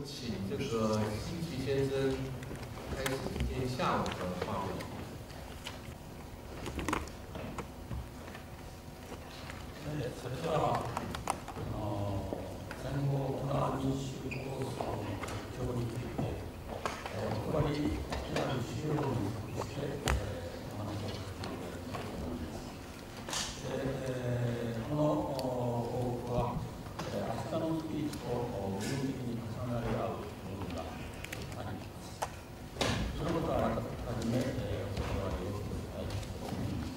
请这个西奇先生开始今天下午的发表。 네, それでは戦後の民主構想の状況について、お配りになる資料にして、お話をさせていただきたいと思います。この報告は、明日のスピーチと部分的に重なり合う部分があります。そのことははじめ、お配りをしたいと思います。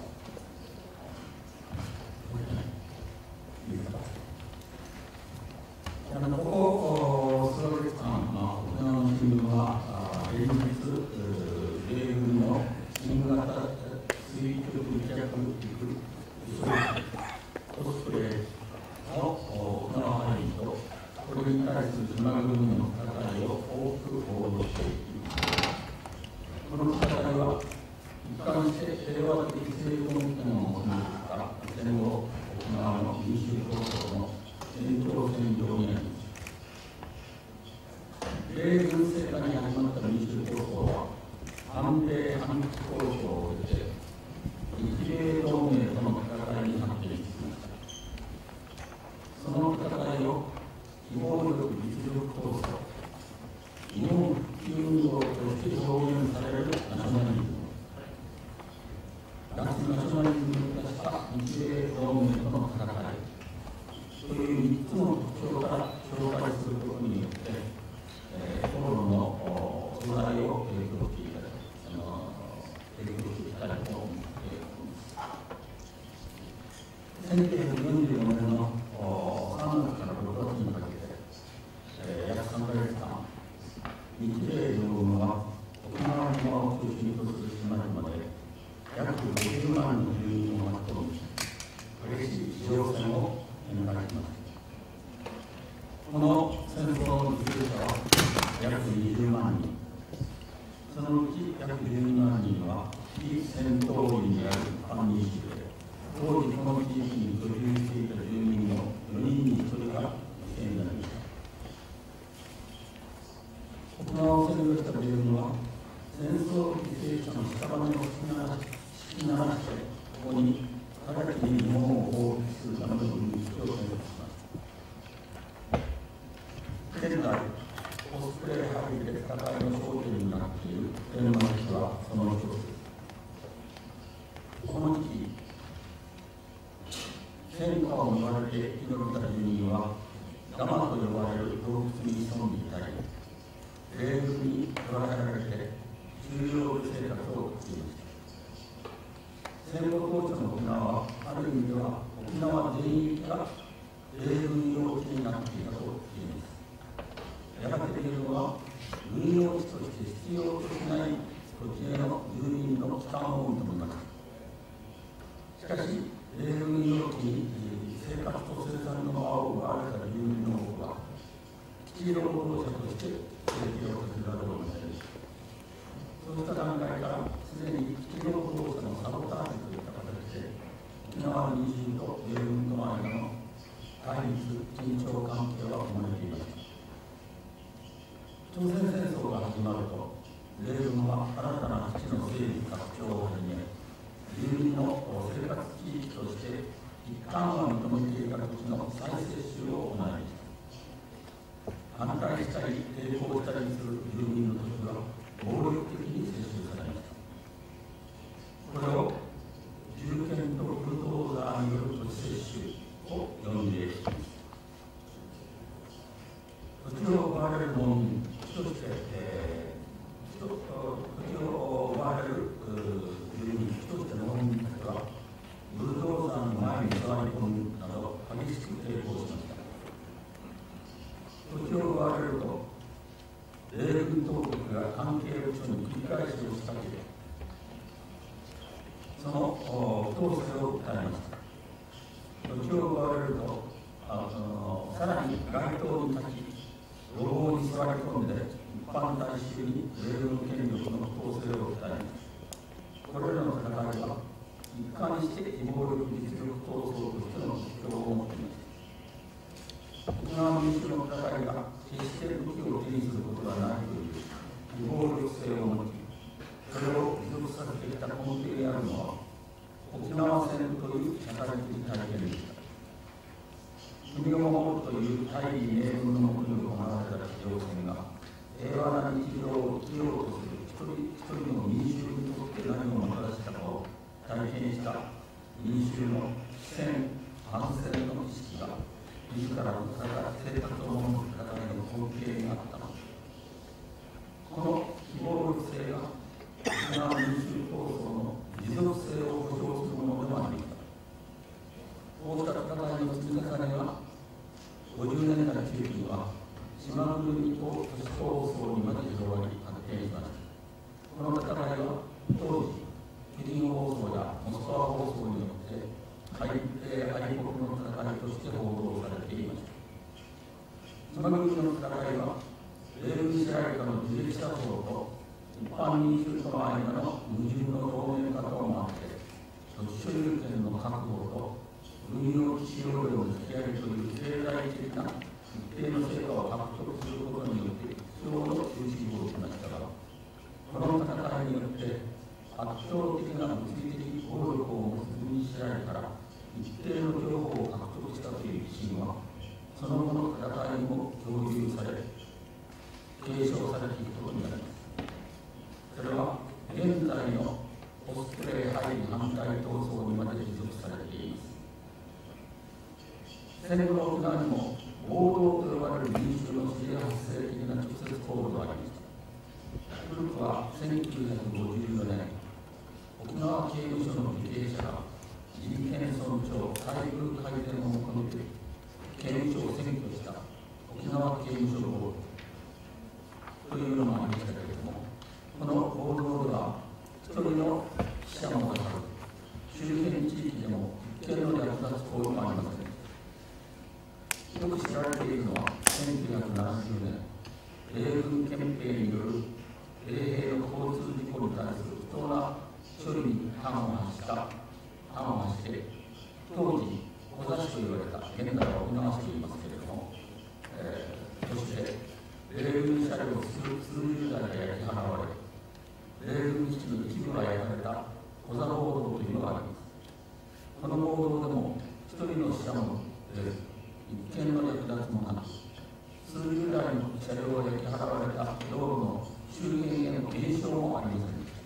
ここ数ヶ月間、沖縄の新聞は連日、米軍の新型垂直離着陸オスプレイの沖縄範囲と、これに対する島国の戦いを多く報道しています。この戦いは、一貫して平和的生存権を求めてきた戦後沖縄の民主闘争の延長線上にあります。米軍政下に始まった民主闘争は、反米反日交渉を経て、日米同盟との戦いに発展してきました。その戦いを、非暴力実力闘争、日本復旧運動として表現されるナショナリズム、脱ナショナリズムに化した日米同盟との戦いという3つの特徴から紹介することによって、討論の素材を提供していきたいと思っています。1944年の3月から6月にかけて、約3ヶ月間、日米両軍は沖縄島を中心とする島々で約50万の住民を巻き込み、激しい地上戦を展開しました。この戦争の犠牲者は約20万人、そのうち約12万人は非戦闘員である一般民主で、当時この地域に居住していた住民の4人に1人が犠牲になりました。沖縄を占領した米軍は、戦争犠牲者の屍を敷きならして、ここに直ちに日本を放棄するための軍事を選択しました。現在、オスプレイ配備で戦いの焦点になっている普天間基地はその一つです。この時期、戦火を逃れて生き延びた住民は、ガマと呼ばれる洞窟に潜んでいたり、米軍に捕らえられて重要生活を送っていました。戦後当初の沖縄は、ある意味では沖縄全域が米軍用地になっていたと言います。やがて米軍は軍用地として必要としない土地への住民の帰還を認めました。しかし、米軍用地に生活と生産の場を奪われた住民の多くは、基地労働者として生計を立てざるを得ませんでした。そうした段階から、すでに基地労働者のサボタージュといった形で、沖縄の民衆と米軍との間の対立、緊張関係は生まれていました。朝鮮戦争が始まると、米軍は新たな基地の整備拡張を始め、住民の生活地域として一旦は認めていた土地の再接収を行いました。反対したり抵抗したりする住民の土地は暴力的に接収されました。これを銃剣とブルドーザーによる土地接収を呼んでいます。土地を奪われる農民、そして、土地を奪われる住民、そして農民たちは、ブルドーザーの前に座り込むなど、激しく抵抗しました。土地を奪われると、米軍当局が関係部署に繰り返し押しかけて、その統制を訴えました。土地を奪われると、さらに街頭に立ち、路傍に座り込んで、一般大衆に米軍権力の統制を訴えます。これらの戦いは、一貫して非暴力実力闘争としての主張を持っています。 沖縄民主の戦いが決して武器を手にすることはないという非暴力性を持ち、それを持続させてきた根底にあるのは、沖縄戦という社会的体験でした。国を守るという大義名分のもとに行われた地上戦が、平和な日常を生きようとする一人一人の民衆にとって何をもたらしたかを体験した民衆の戦、反戦の意識が、自らの生活を守る戦いの根底にあったのです。この非暴力性が沖縄民衆闘争の持続性を保障するものでもありました。こうした戦いの積み重ねは、50年代中期には島国と都市闘争にまで広がり発展しました。この戦いは当時、北京放送やモスクワ放送によって海底愛国の戦いとして報道されていました。島国の戦いは、米軍支配下の自力車掌と一般民衆との間の矛盾の表面化ともあって、土地所有権の確保と運用基地容量の引き上げという経済的な一定の成果を獲得することによって必要の中心を置きましたが、この戦いによって圧倒的な物理的暴力を持つ軍事支配から一定の情報を獲得したという自信は、その後の戦いにも共有され、継承されていくことになります。それは現在のオスプレイ配備反対闘争にまで持続されています。戦後の沖縄にも暴動と呼ばれる民衆の自然発生的な直接行動がありました。古くは1954年、沖縄刑務所の受刑者が人権尊重、待遇改善を求めて刑務所を占拠した沖縄刑務所暴動というのもありましたけれども、この暴動では一人の死者も出さず、周辺地域でも一件の略奪行為もありません。よく知られているのは、1970年、米軍憲兵による米兵の交通事故に対する不当な処理に端を発して、当時、小座市と言われた、現在は沖縄市と言いますけれども、そして米軍車両数十台が焼き払われ、米軍基地の一部が焼かれた小座暴動というのがあります。この暴動でも、一人の死者も出ず、一件の略奪もなく、数十台の車両が焼き払われた道路の周辺への減少もありませんでした。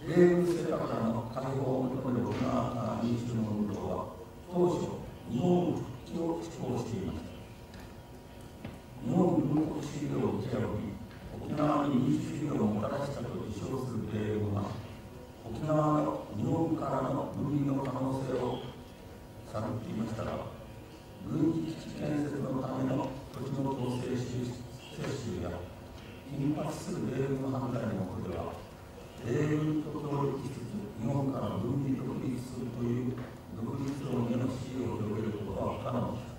米軍施策からの解放を求める沖縄民衆の運動は、当初、日本復帰を志向していました。日本軍国主義を打ち破り、沖縄に民主主義をもたらしたと自称する米軍は、沖縄の日本からの分離の可能性を探っていましたが、軍事基地建設のための土地の統制接収や頻発する米軍反対の下では、米軍と協力しつつ日本から分離独立するという独立論への支持を広げることは不可能でした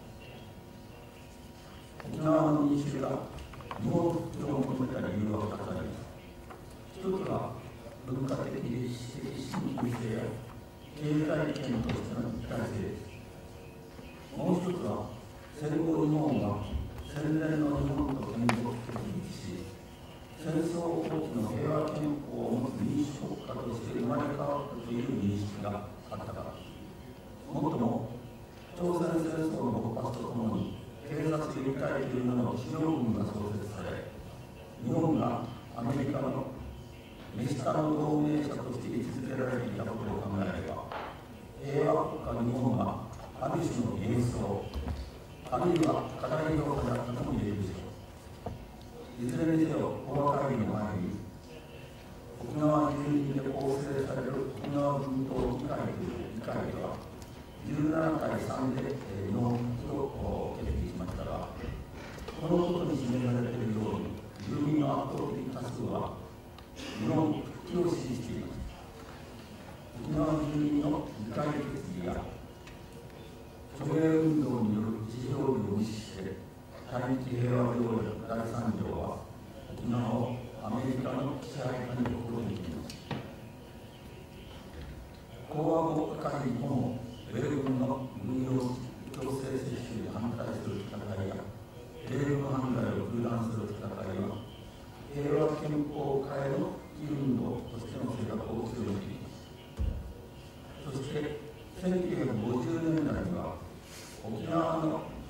。沖縄の民衆が日本復帰を求めた理由は2つあります。一つは文化的歴史的新規性や経済圏としての一体性です。もう一つは、戦後日本が戦前の日本と戦後を結立し、戦争後期の平和憲法を持つ民主国家として生まれ変わったという認識があったからです。もっとも、朝鮮戦争の勃発とともに、警察委員会という名の地上軍が創設され、日本がアメリカの目下の同盟者として位置づけられていたことを考えれば、平和国家日本がある種の幻想、あるいは課題評価だったとも言えるでしょう。いずれにせよ、講和会議の前に、沖縄住民で構成される沖縄軍党議会という議会では、17対3で日本復帰を決議しましたが、このことに示されているように、住民の圧倒的多数は、日本復帰を支持しています。沖縄住民の議会決議や署名運動による意思表示を無視して、対日平和条約第3条は、沖縄をアメリカの支配下に置くことにしています。講和国会議後も、米軍の軍用強制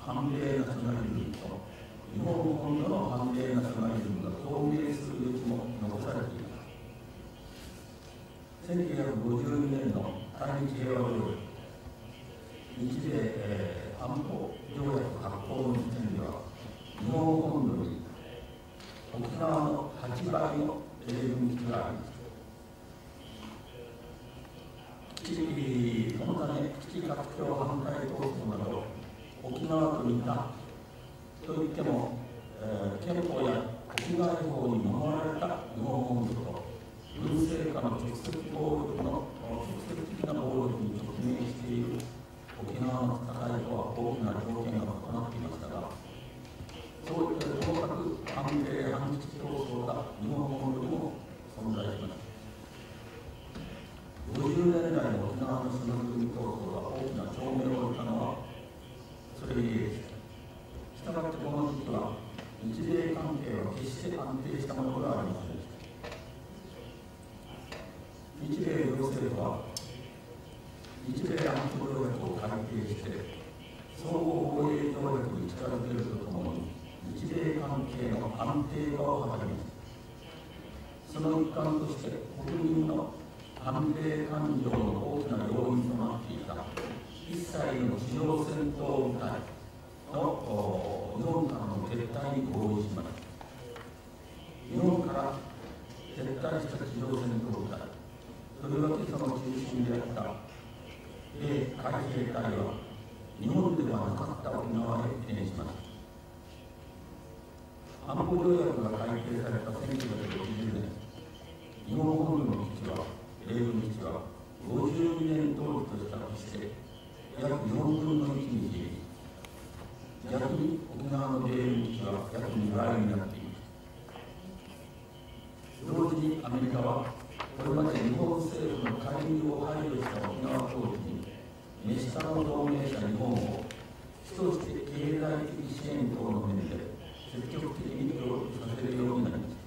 反米ナショナリズムと日本本土の反米ナショナリズムが共鳴する余地も残されています。1952年の対日平和条約、日米安保条約発効の時点では、日本本土に沖縄の8倍の米軍基地があります。そのため、基地拡張反対闘争など、沖縄と似たといっても、憲法や国外法に守られた日本本土と、軍政下の直接的な暴力に直面している沖縄の戦いとは大きな条件が異なっていましたが、そういったともかく反米反基地闘争が日本本土にも存在しました。50年代の沖縄の島国闘争が大きな証明を得たのはそれゆえです。したがってこの時期は日米関係は決して安定したものではありませんでした。日米両政府は日米安保条約を改定して相互防衛条約に近づけるとともに日米関係の安定化を図ります。その一環として国民の反米感情の大きな要因となっていた一切の地上戦闘部隊の日本からの撤退に合意しました。日本から撤退した地上戦闘部隊、とりわけその中心であった米海兵隊は日本ではなかった沖縄へ移転しました。安保条約が改定された1960年、日本本土の基地は米軍基地は52年当時としたとして約4分の1に減り、逆に沖縄の米軍基地は約2倍になっています。同時にアメリカはこれまで日本政府の介入を排除した沖縄統治に熱下の同盟者日本を主として経済的支援等の面で積極的に協力させるようになりました。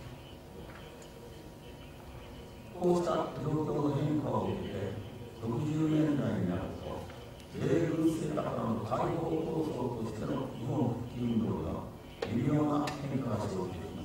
こうした状況の変化を受けて、60年代になると、米軍政下からの解放闘争としての日本復帰運動が微妙な変化が生じています。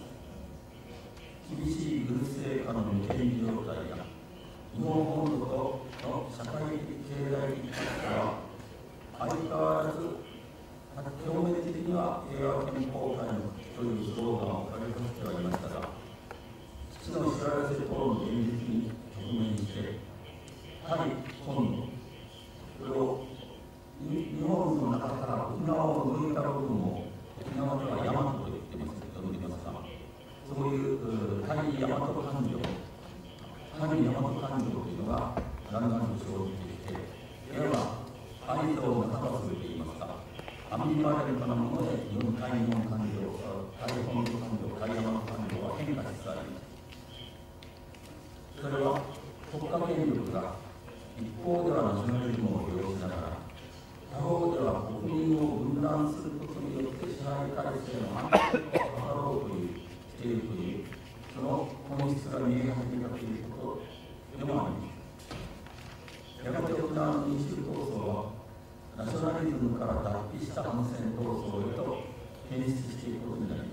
厳しい軍政下の未権状態や、日本本土との社会的経済的格差は、相変わらず、表面的には平和憲法会のというスローガンを掲げさせてはいましたが、基地の知らせ等の現実に直面して、対本土、それを日本の中から沖縄を抜いた部分を沖縄では大和と呼んでいますが、そういう対大和感情、対大和感情というのがだんだんと生じてきて、いわば愛憎の中するといいますか、アンビバレントなもので対日本感情、対本土感情、対大和感情は変化しつつあります。それは国家権力が一方ではナショナリズムを利用しながら、他方では国民を分断することによって支配体制の安定を図ろうとしているという、その本質が見え始めたということでもあります。やがて沖縄の民主闘争は、ナショナリズムから脱皮した反戦闘争へと変質していくことになります。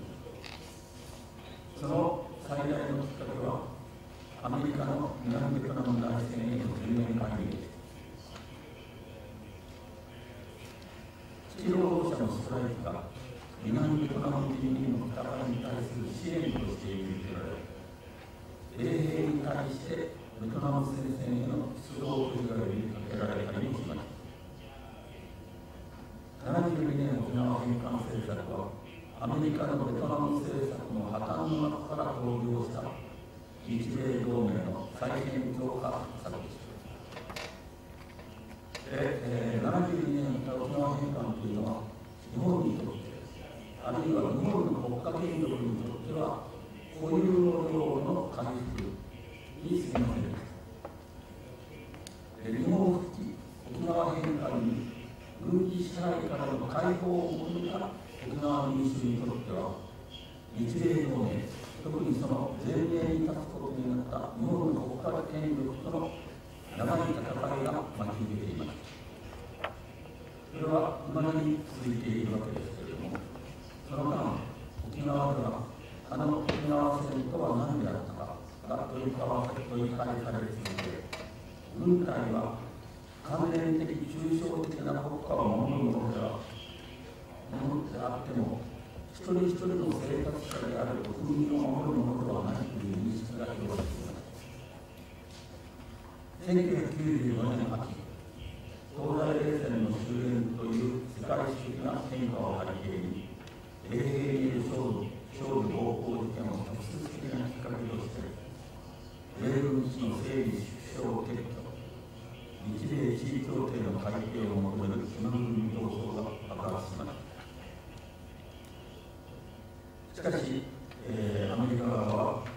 その最大のきっかけは、アメリカの南ベトナム内戦への全面介入です。基地労働者のストライキが南ベトナム人民の戦いに対する支援として受けられ、米兵に対してベトナム戦線への出動拒否が呼びかけられたりもしました。72年沖縄返還政策は、アメリカのベトナム政策の破綻の中から登場した日米同盟の再編強化策です。72年の沖縄返還というのは、日本にとって、あるいは日本の国家権力にとっては、固有の領の回復に過ぎませんでした。日本復帰、沖縄返還に軍事支配からの解放を求めた沖縄民主にとっては、日米同盟、特にその前面に立つことになった日本の国家権力との長い戦いが待ち受けています。 それは未だに続いているわけですけれども、その間、沖縄では、沖縄戦とは何であったかが問いかけされ続け、軍隊は関連的、抽象的な国家を守るものであっても、一人一人の生活者である国民を守るものではないという認識が広がっています。1995年秋、東西冷戦の終焉という世界史的な変化を背景に、米兵による少女暴行事件を直接的なきっかけとして、米軍基地の整備縮小撤去、日米地位協定の改定を求める島国闘争が爆発しました。しかし、アメリカ側は、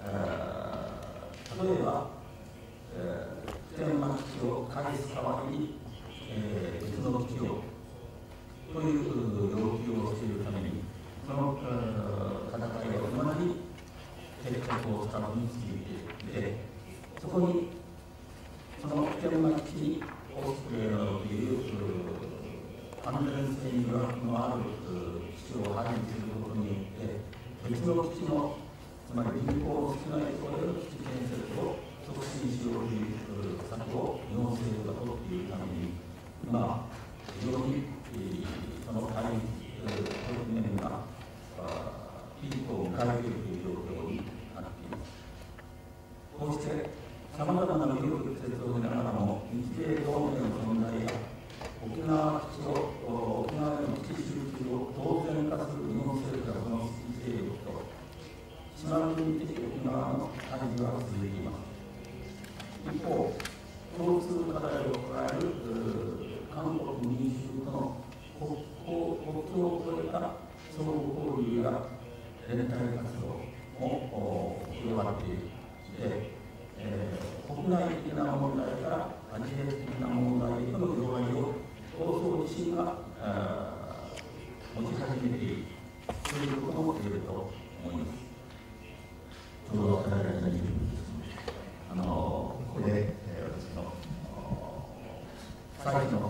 例えば、普天間基地を返す代わりに、別の基地をという要求をしているために、その戦いは未だに決着をつかずに続いていて、そこに、その普天間基地にオスプレイなどという安全性に疑惑のある基地を配備することによって、別の基地の、つまり人口の少ないところでの基地建設を促進しようという策を日本政府が取っているために、今、非常にその取り組みがピークを迎えているという状況になっています。こうしてさまざまな紆余曲折を経ながらも、日米同盟の存在や沖縄への基地集中を当然化する日本政府がこの勢力と島国的沖縄の対峙は続いています。一方、共通課題を抱える韓国民主との国境を越えた相互交流や連帯活動も広がっていて、国内的な問題からアジア的な問題への広がりを放送自身が持ち始めているということも言えると思います。ちょうど与えられた20分ですので、ここで私の最初の発言を終わります。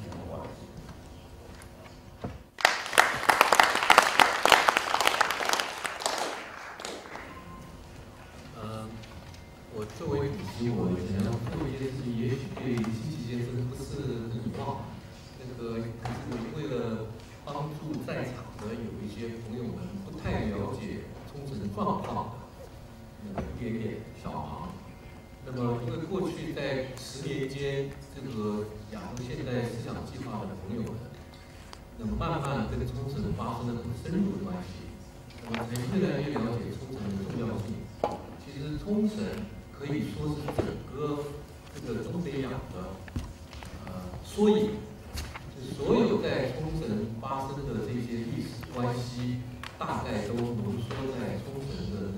我作为主席，我想要做一件事，也许对星期先生不是很礼貌，可是为了帮助在场的有一些朋友们不太了解冲绳状况的一点点小忙。那么，因为过去在10年间，这个亚洲现代思想计划的朋友们，那么慢慢跟冲绳发生了很深入的关系，那么才越来越了解冲绳的重要性。其实冲绳可以说是整个这个东北亚的缩影，就所有在冲绳发生的这些历史关系，大概都浓缩在冲绳的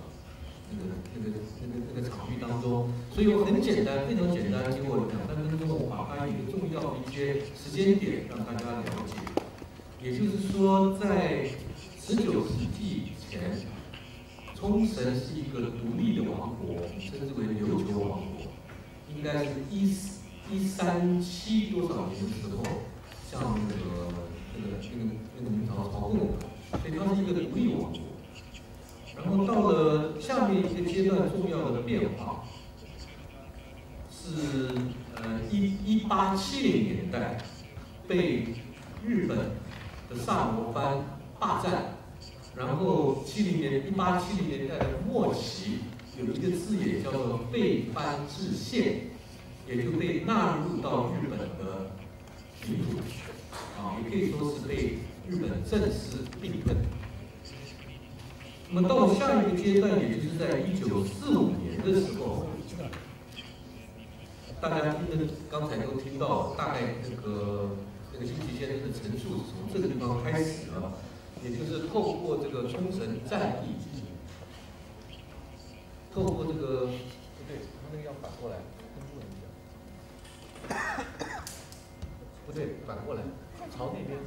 那个场域当中。所以我很简单，非常简单，经过2、3分钟，我把它一个重要的一些时间点让大家了解。也就是说，在19世纪前，冲绳是一个独立的王国，称之为琉球王国，应该是137多少年的时候，像那个明朝朝贡的，所以它是一个独立王国。然后到了下面一个阶段重要的变化，是1870年代被日本的萨摩藩霸占。然后1870年代的末期，有一个字眼叫做被藩置县，也就被纳入到日本的领土，也可以说是被日本正式并吞。那么到下一个阶段，也就是在1945年的时候，大家刚才都听到，大概那个星期先生的陈述是从这个地方开始了。也就是透过这个冲绳战役，透过这个不对，他那个要反过来，不对，反过来，朝那边，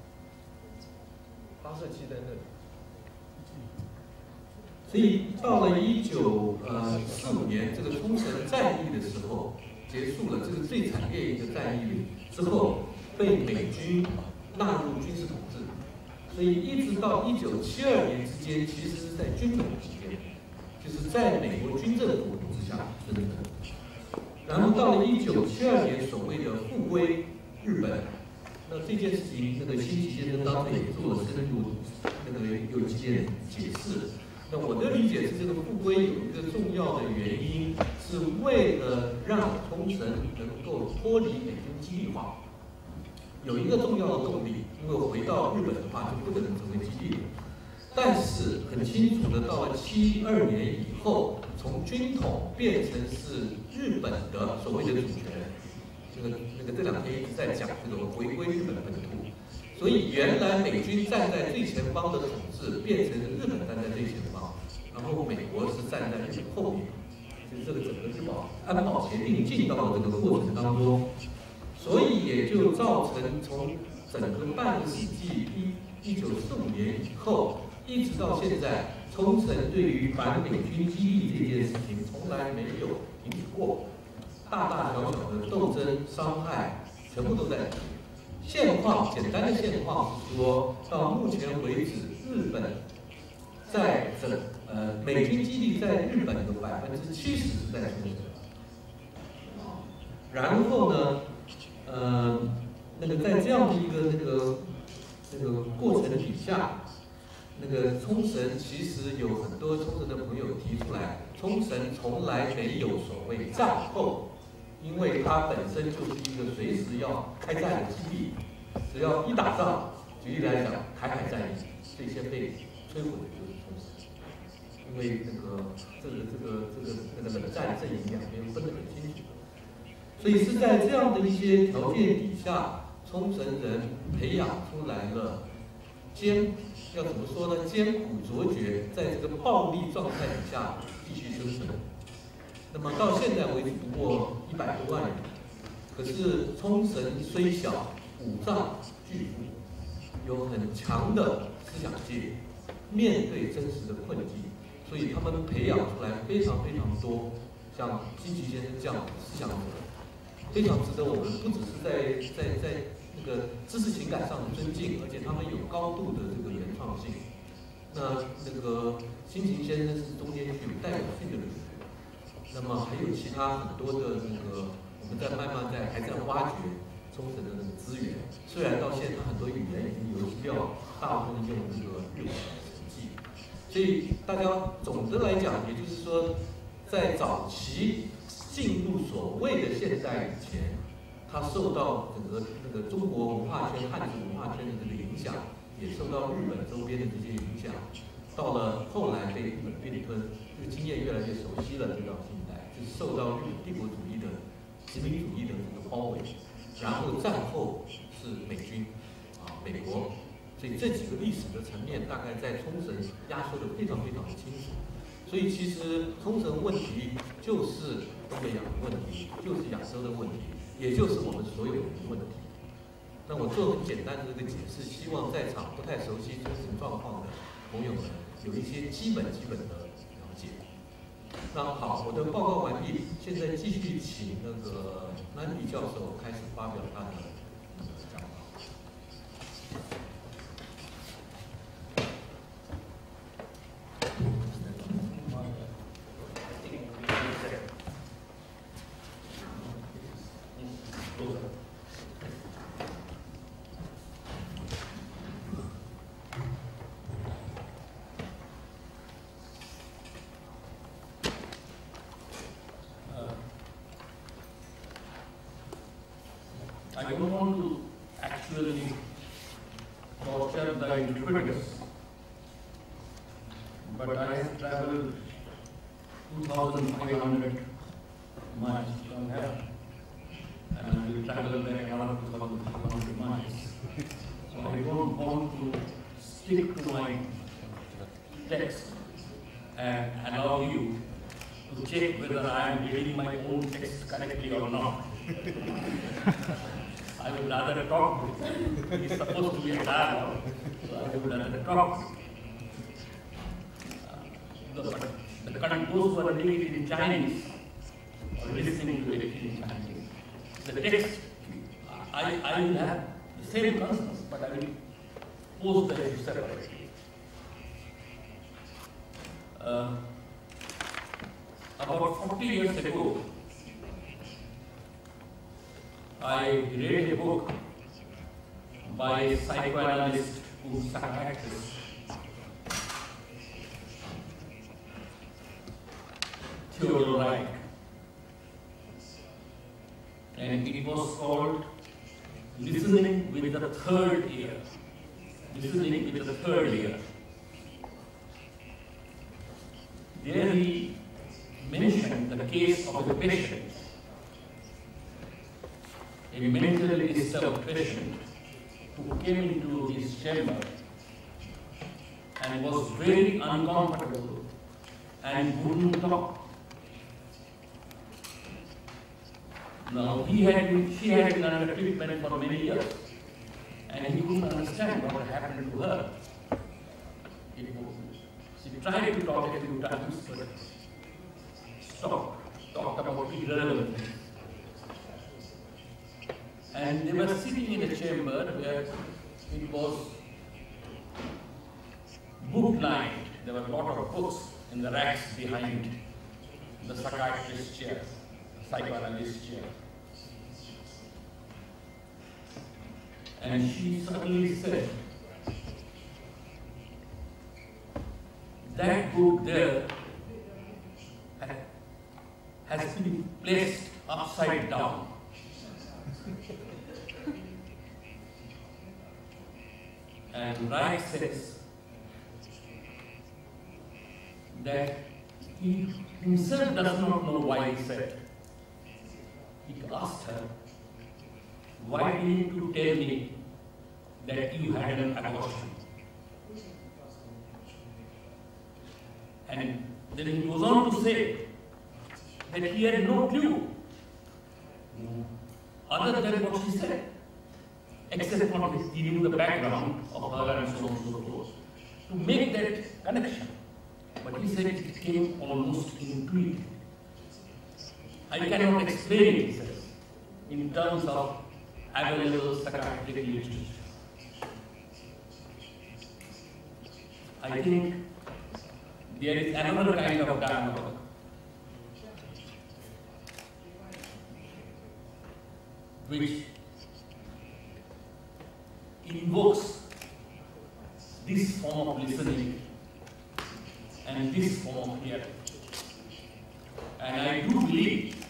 发射器在那里。所以到了1945年，这个冲绳战役的时候结束了，这个最惨烈一个战役之后，被被美军纳入军事统治，所以一直到1972年之间，其实是在军统期间，就是在美国军政府统治下生成。然后到了1972年，所谓的复归日本，那这件事情，那个辛弃先生当时也做了深入有几点解释。那我的理解是，这个复归有一个重要的原因，是为了让冲绳能够脱离美军基地化，有一个重要的动力，因为回到日本的话就不可能成为基地了。但是很清楚的，到了72年以后，从军统变成是日本的所谓的主权。这两天一直在讲这个回归日本本土，所以原来美军站在最前方的统治，变成日本站在最前方，然后美国是站在日本后面，就是这个整个日保安保协定进到了这个过程当中，所以也就造成从整个半个世纪1945年以后，一直到现在，冲绳对于反美军基地这件事情从来没有停止过。大大小小的斗争、伤害，全部都在里面。现况，简单的现况是说，到目前为止，日本在美军基地在日本有70%是在冲绳。然后呢，在这样的一个过程底下，冲绳其实有很多冲绳的朋友提出来，冲绳从来没有所谓战后。因为它本身就是一个随时要开战的基地，只要一打仗，举例来讲，台海战役这些被摧毁的就是冲绳，因为冷战阵营两边分得很清楚，所以是在这样的一些条件底下，冲绳人培养出来了要怎么说呢？艰苦卓绝，在这个暴力状态底下继续生存。那么到现在为止不过100多万人，可是冲绳虽小，五脏俱富，有很强的思想界，面对真实的困境，所以他们培养出来非常多像辛弃先生这样的思想者，非常值得我们不只是在那个知识情感上的尊敬，而且他们有高度的这个原创性。那个辛弃先生是中间具有代表性的人物。那么还有其他很多的我们在慢慢还在挖掘冲绳的资源。虽然到现在很多语言已经流失掉，大部分用日文实际，所以大家总的来讲，也就是说，在早期进入所谓的现代以前，它受到整个中国文化圈、汉族文化圈的这个影响，也受到日本周边的这些影响。到了后来被日本并吞，这个经验越来越熟悉了，直到现在，就是受到日本帝国主义的殖民主义的这个包围，然后战后是美军美国，所以这几个历史的层面，大概在冲绳压缩的非常的清楚。所以其实冲绳问题就是东北亚的问题，就是亚洲的问题，也就是我们所有人的问题。那我做很简单的这个解释，希望在场不太熟悉冲绳状况的朋友们有一些基本的了解。那好，我的报告完毕，现在继续请南比教授开始发表他的讲话。 I don't want to actually torture the interpreters, but I have traveled 2,500 miles from here, and I will travel back another 2,500 miles. So I don't want to stick to my text and allow you to check whether I am reading my own text correctly or not. I would rather talk to you. It's supposed to be a dialogue, so I would rather talk to you. Those who are reading it in Chinese or listening to it in Chinese, the text, I will have the same concerns, but I will pose the issue separately. About 40 years ago, I read a book by a psychoanalyst who's psychiatrist, Theodor Reich, and it was called Listening with the Third Ear. Listening with the Third Ear. There he mentioned the case of a patient, a mentally disturbed patient who came into his chamber and was very uncomfortable and wouldn't talk. Now, she had been under treatment for many years, and he couldn't understand what had happened to her. She tried to talk a few times, but stopped, talked about irrelevant things. And they were sitting in a chamber where it was book-lined. There were a lot of books in the racks behind the psychiatrist's chair, psychoanalyst chair. And she suddenly said, that book there has been placed upside down. And Reich says that he himself does not know why he said. He asked her, why didn't you tell me that you had an abortion? And then he goes on to say that he had no clue other than what she said, except for he knew the background of her and so on and so forth, to make that connection. But he said it came almost intuitive. I cannot explain it, he says, in terms of available psychiatric literature. I think there is another kind of dialogue which invokes this form of listening and this form of hearing. And I do believe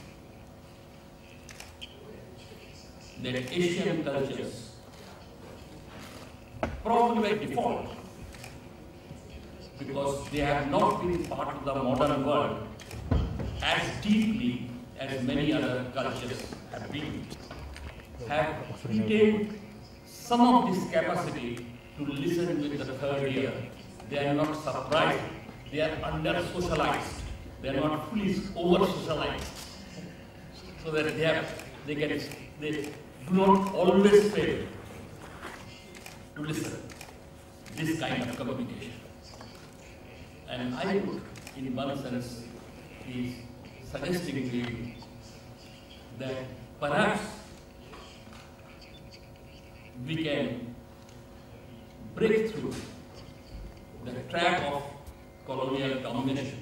that Asian cultures, probably by default, because they have not been part of the modern world as deeply as many other cultures have been, have retained some of this capacity to listen with the third ear. They are not surprised, they are under-socialized, they are not fully over-socialized, so that they do not always fail to listen this kind of communication. And I would, in one sense, be suggesting to you that perhaps we can break through the trap of colonial domination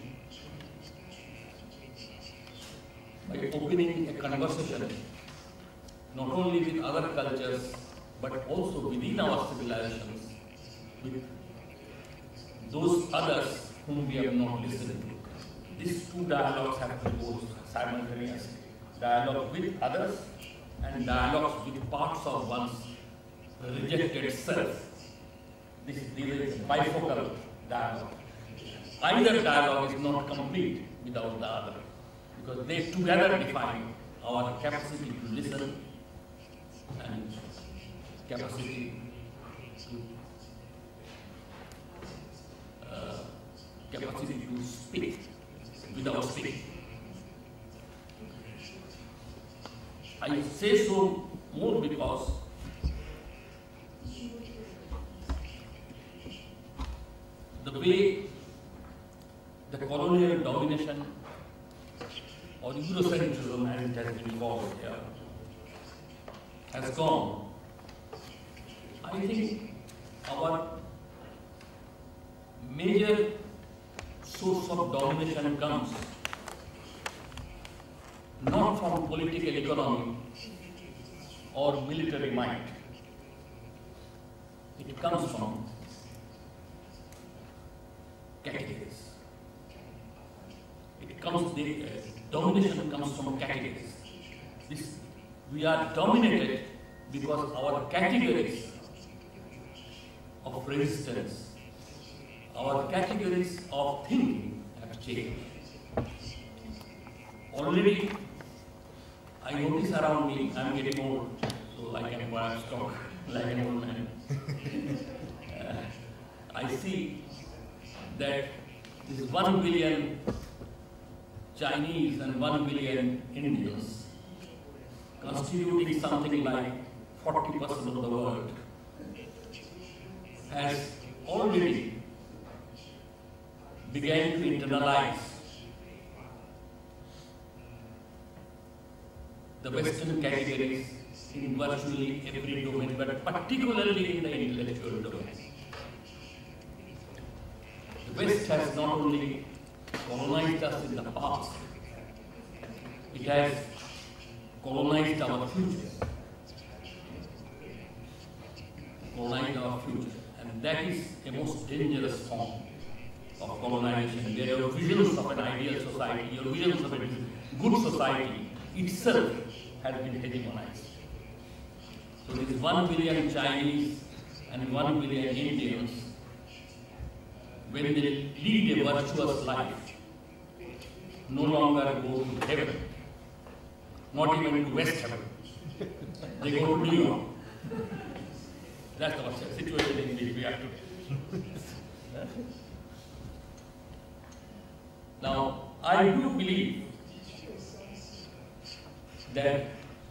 by opening a conversation not only with other cultures but also within our civilizations with those others whom we have not listened to. These two dialogues have to go simultaneously. Dialogue with others and dialogues with parts of one's rejected self. This is bifocal dialogue. Either dialogue is not complete without the other, because they together define our capacity to listen and capacity to speak without speaking. I say so more because the way the colonial domination or Eurocentrism, as it has been called here, has gone I think our major source of domination comes not from political economy or military might. It comes from categories. The domination comes from categories. We are dominated because our categories of resistance, our categories of thinking have changed. Already, I notice around me, I'm getting old, so I can perhaps talk like an old man. I see that this 1 billion Chinese and 1 billion Indians, constituting something like 40% of the world, has already began to internalize the Western categories in virtually every domain, but particularly in the intellectual domain. The West has not only colonized us in the past, it has colonized our future. And that is a most dangerous form of colonization, where your visions of an ideal society, your visions of a good society itself has been hegemonized. So these 1 billion Chinese and 1 billion Indians, when they lead a virtuous life, no longer go to heaven, not even to West Heaven. They go to New York. That's our situation in which we are today. Now, I do believe that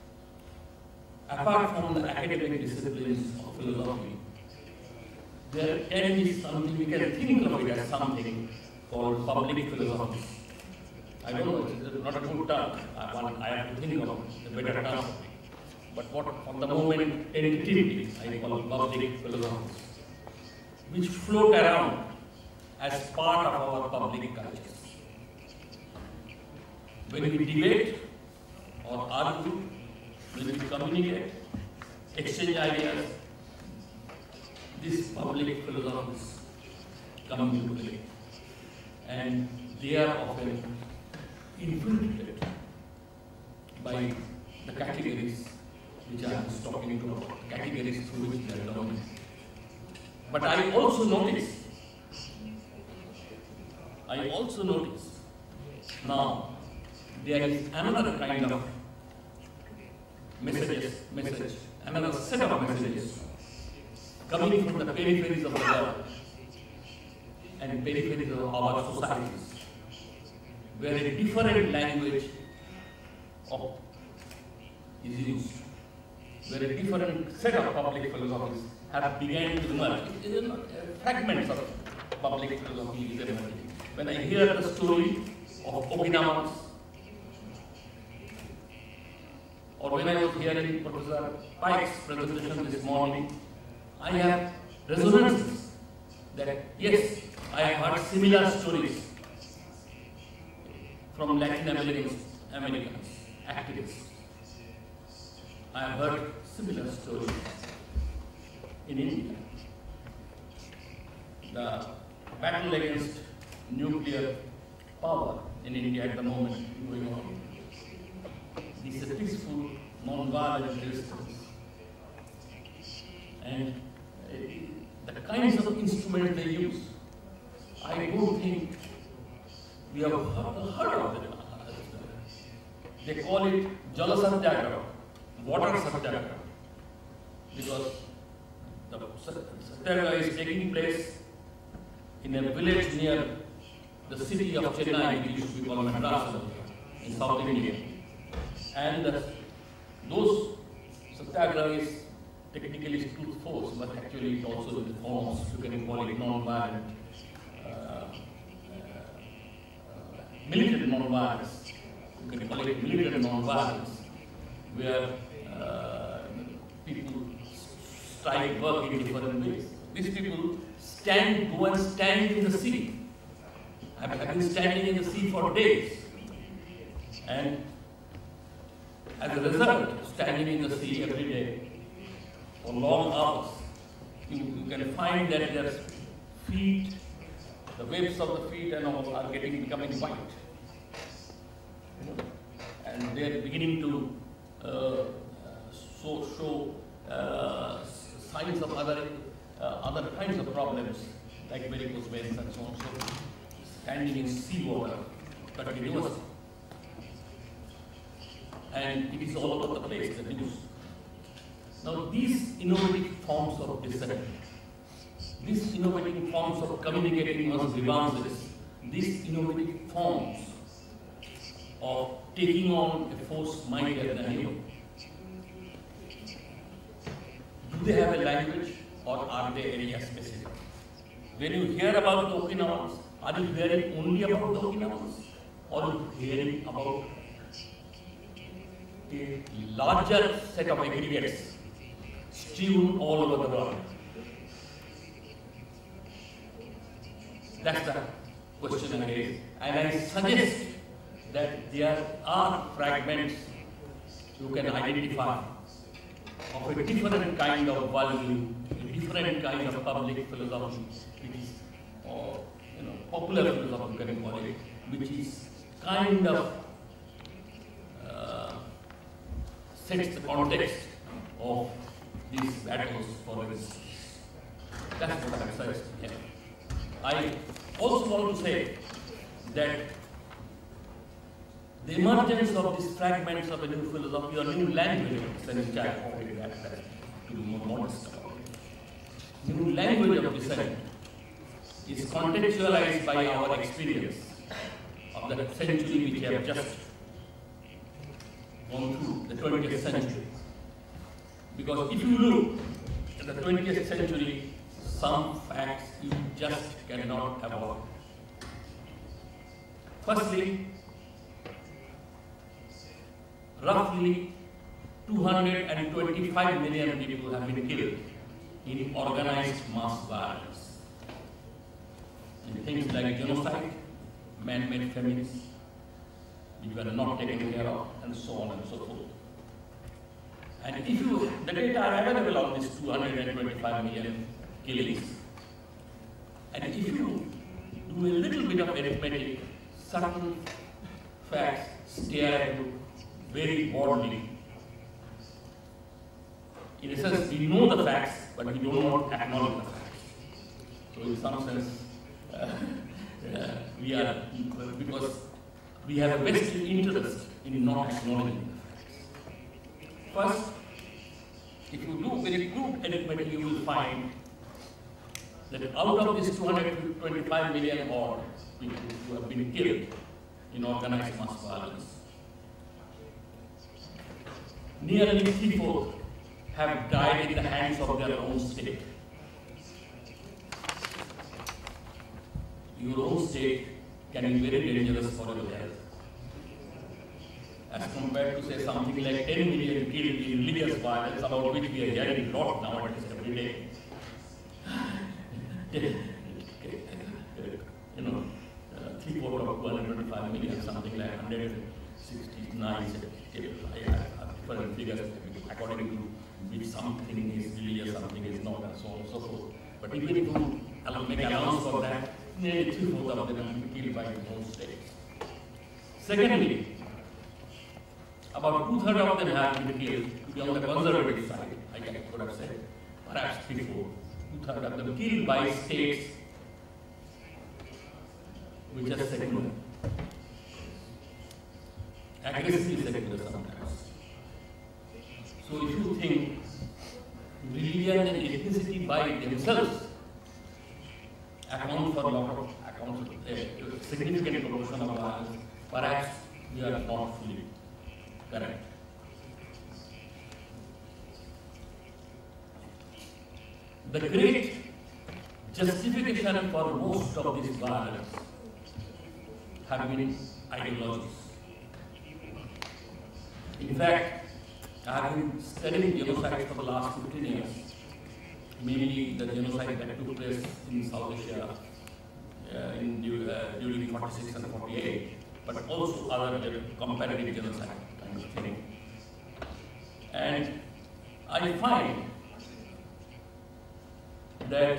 apart from the academic disciplines of philosophy, there can be something, we can think of it as something called public philosophy. I don't know, it's not a good term. I have to think of a better term. But what, for the moment, tentatively, I call public philosophy, which float around as part of our public cultures. When we debate or argue, when we communicate, exchange ideas, these public philosophies come into play. And they are often infiltrated by the categories which I was talking about, categories through which they are dominated. But I also notice now there is another kind of message, another set of messages coming from the peripheries of the world and peripheries of our societies, where a different language is used, where a different set of public philosophies have begun to emerge. Fragments of public philosophy is emerging. When I hear the story of Okinawans, or when I was hearing Professor Pike's presentation this morning, I have resonances that, yes, I have heard similar stories from Latin Americans, activists. I have heard similar stories in India. The battle against nuclear power in India at the moment going on. This is a peaceful, non-violent resistance. And the kinds of instruments they use, I don't think we have heard of them. They call it Jala Satyagraha, water Satyagraha, because the Satyagraha is taking place in a village near the city of Chennai, which used to be called Madras in South India. And those Satyagrahas technically is brute force, but actually it also is forms, you can call it non-violent, militant non-violence. You can call it militant non-violence, where people strike work in different ways. These people go and stand in the sea. I've been standing in the sea for days. And as a result, standing in the sea every day for long hours, you can find that their feet, the waves of the feet and all are becoming white. And they are beginning to show signs of other kinds of problems, like varicose veins and so on. So, standing in seawater continuously. And it is all over the place, the news. Now, these innovative forms of dissent, these innovative forms of communicating one's grievances, these innovative forms of taking on a force mightier than you, do they have a language or are they area specific? When you hear about the Okinawans, are you hearing only about the Okinawans or are you hearing about a larger set of aggregates strewn all over the world? That's the question I raise. And I suggest that there are fragments you can identify of a different kind of value, a different kind of public philosophy, which is, or popular philosophy, you can call it, which is kind of sets the context of these battles for resistance. That's what I'm saying here. I also want to say that the emergence of these fragments of a new philosophy or new language, which I already had to be more modest about it. New language of dissent is contextualized by our experience of the century which we have just gone through, the 20th century. Because if you look at the 20th century, some facts you just cannot avoid. Firstly, roughly 225 million people have been killed in organized mass violence. In things like genocide, man-made famines, which were not taken care of, and so on and so forth. And if the data are available on this 225 million killings, and if you do a little bit of arithmetic, certain facts stare at you very broadly. In a sense, we know the facts, but we do not acknowledge the facts. So in some sense, we are, because we have a vested interest in not acknowledging the facts. First, if you do very good arithmetic, you will find that out of this 225 million odd people who have been killed in organized mass violence, nearly 3/4 have died in the hands of their own state. Your own state can be very dangerous for your health. As compared to say something like 10 million killed in religious violence, about which we are hearing a lot nowadays every day. 3/4 of 125 million, something like 169 killed. I have different figures according to which something is religious, something is not, and so on and so forth. But even if you make allowance for that, nearly 3/4 of them have been killed by their own states. Secondly, about 2/3 of them have been killed, to be on the conservative side, I could have said, perhaps 3/4. 2/3 of them killed by states which are secular, aggressively secular sometimes. So if you think religion and ethnicity by themselves account for a lot of a significant proportion of violence, perhaps we are not fully correct. The great justification for most of this violence have been ideologies. In fact, I have been studying genocide for the last 15 years, mainly the genocide that took place in South Asia during 46 and 48, but also other comparative genocide kind of thing. And I find that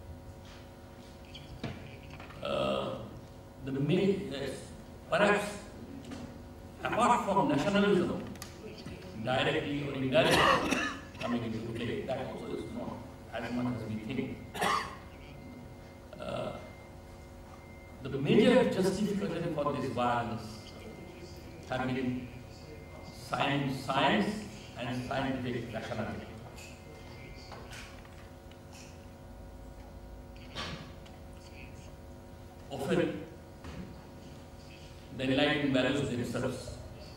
perhaps apart from nationalism, directly or indirectly coming into play, that also is not as much as we think. The major justification for this violence have been science and scientific rationality. Often, the enlightened values themselves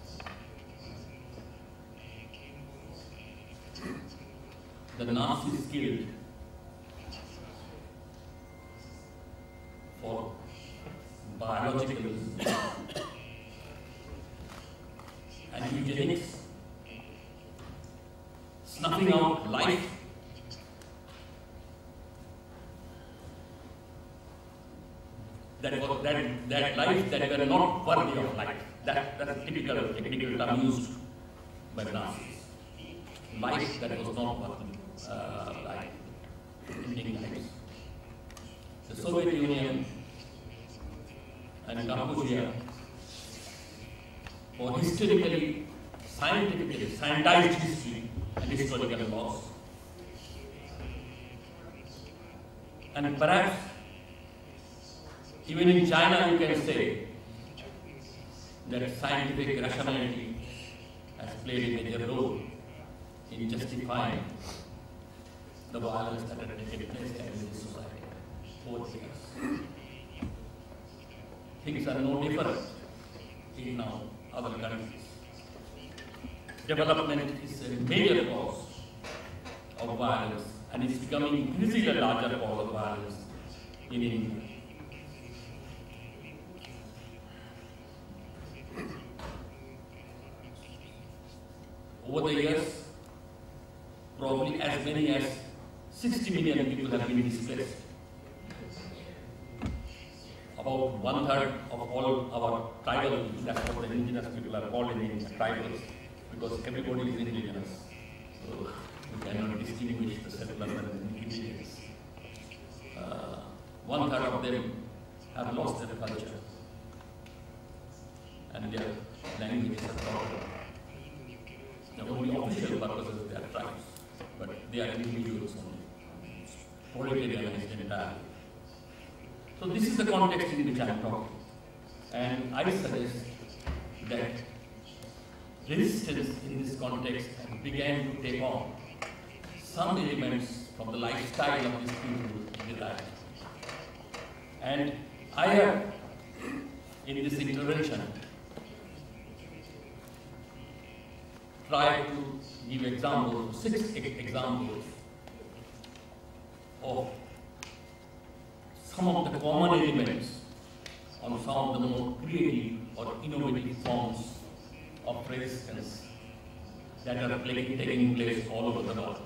the Nazis killed for biological and eugenics, snuffing out life, that life that were not worthy of life. That's a typical technical term used by the Nazis. Life that was not worthy, life, ending lives. The Soviet Union and Cambodia, for historically, scientifically, scientized history and historical laws. And perhaps even in China you can say that scientific rationality has played a major role in justifying the violence that had taken place in this society over the years. Things are no different in now other countries. Development is a major cause of violence and it's becoming increasingly a larger cause of violence in India. Over the years, probably as many as 60 million people have been displaced. About 1/3 of all our tribal people, that's what the indigenous people are called in India, tribals, because everybody is indigenous. So we cannot distinguish the settler and the indigenous. 1/3 of them have lost their culture and their languages are taught. The only official purposes they are tribes, but they are individuals only, proletarianized entirely. So this is the context in which I am talking. And I suggest that resistance in this context began to take on some elements from the lifestyle of these people derived. And I have, in this intervention, tried to give examples, 6 examples of some of the common elements on some of the more creative or innovative forms of resistance that are taking place all over the world.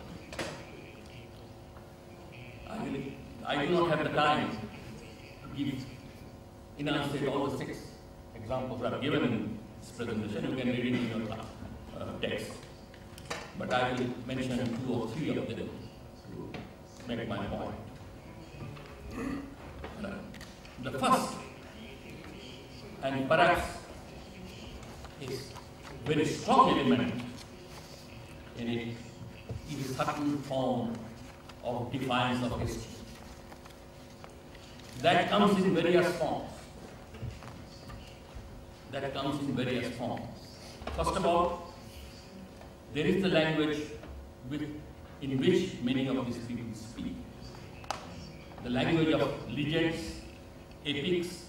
I do not have the time to give, enunciate all the 6 examples that are given in this presentation. You can read it in your text. But I will mention 2 or 3 of them to make my point. The first, and perhaps is very strong element in it, is a certain form of defiance of history. That comes in various forms. First of all, there is the language in which many of these people speak. The language of legends, epics,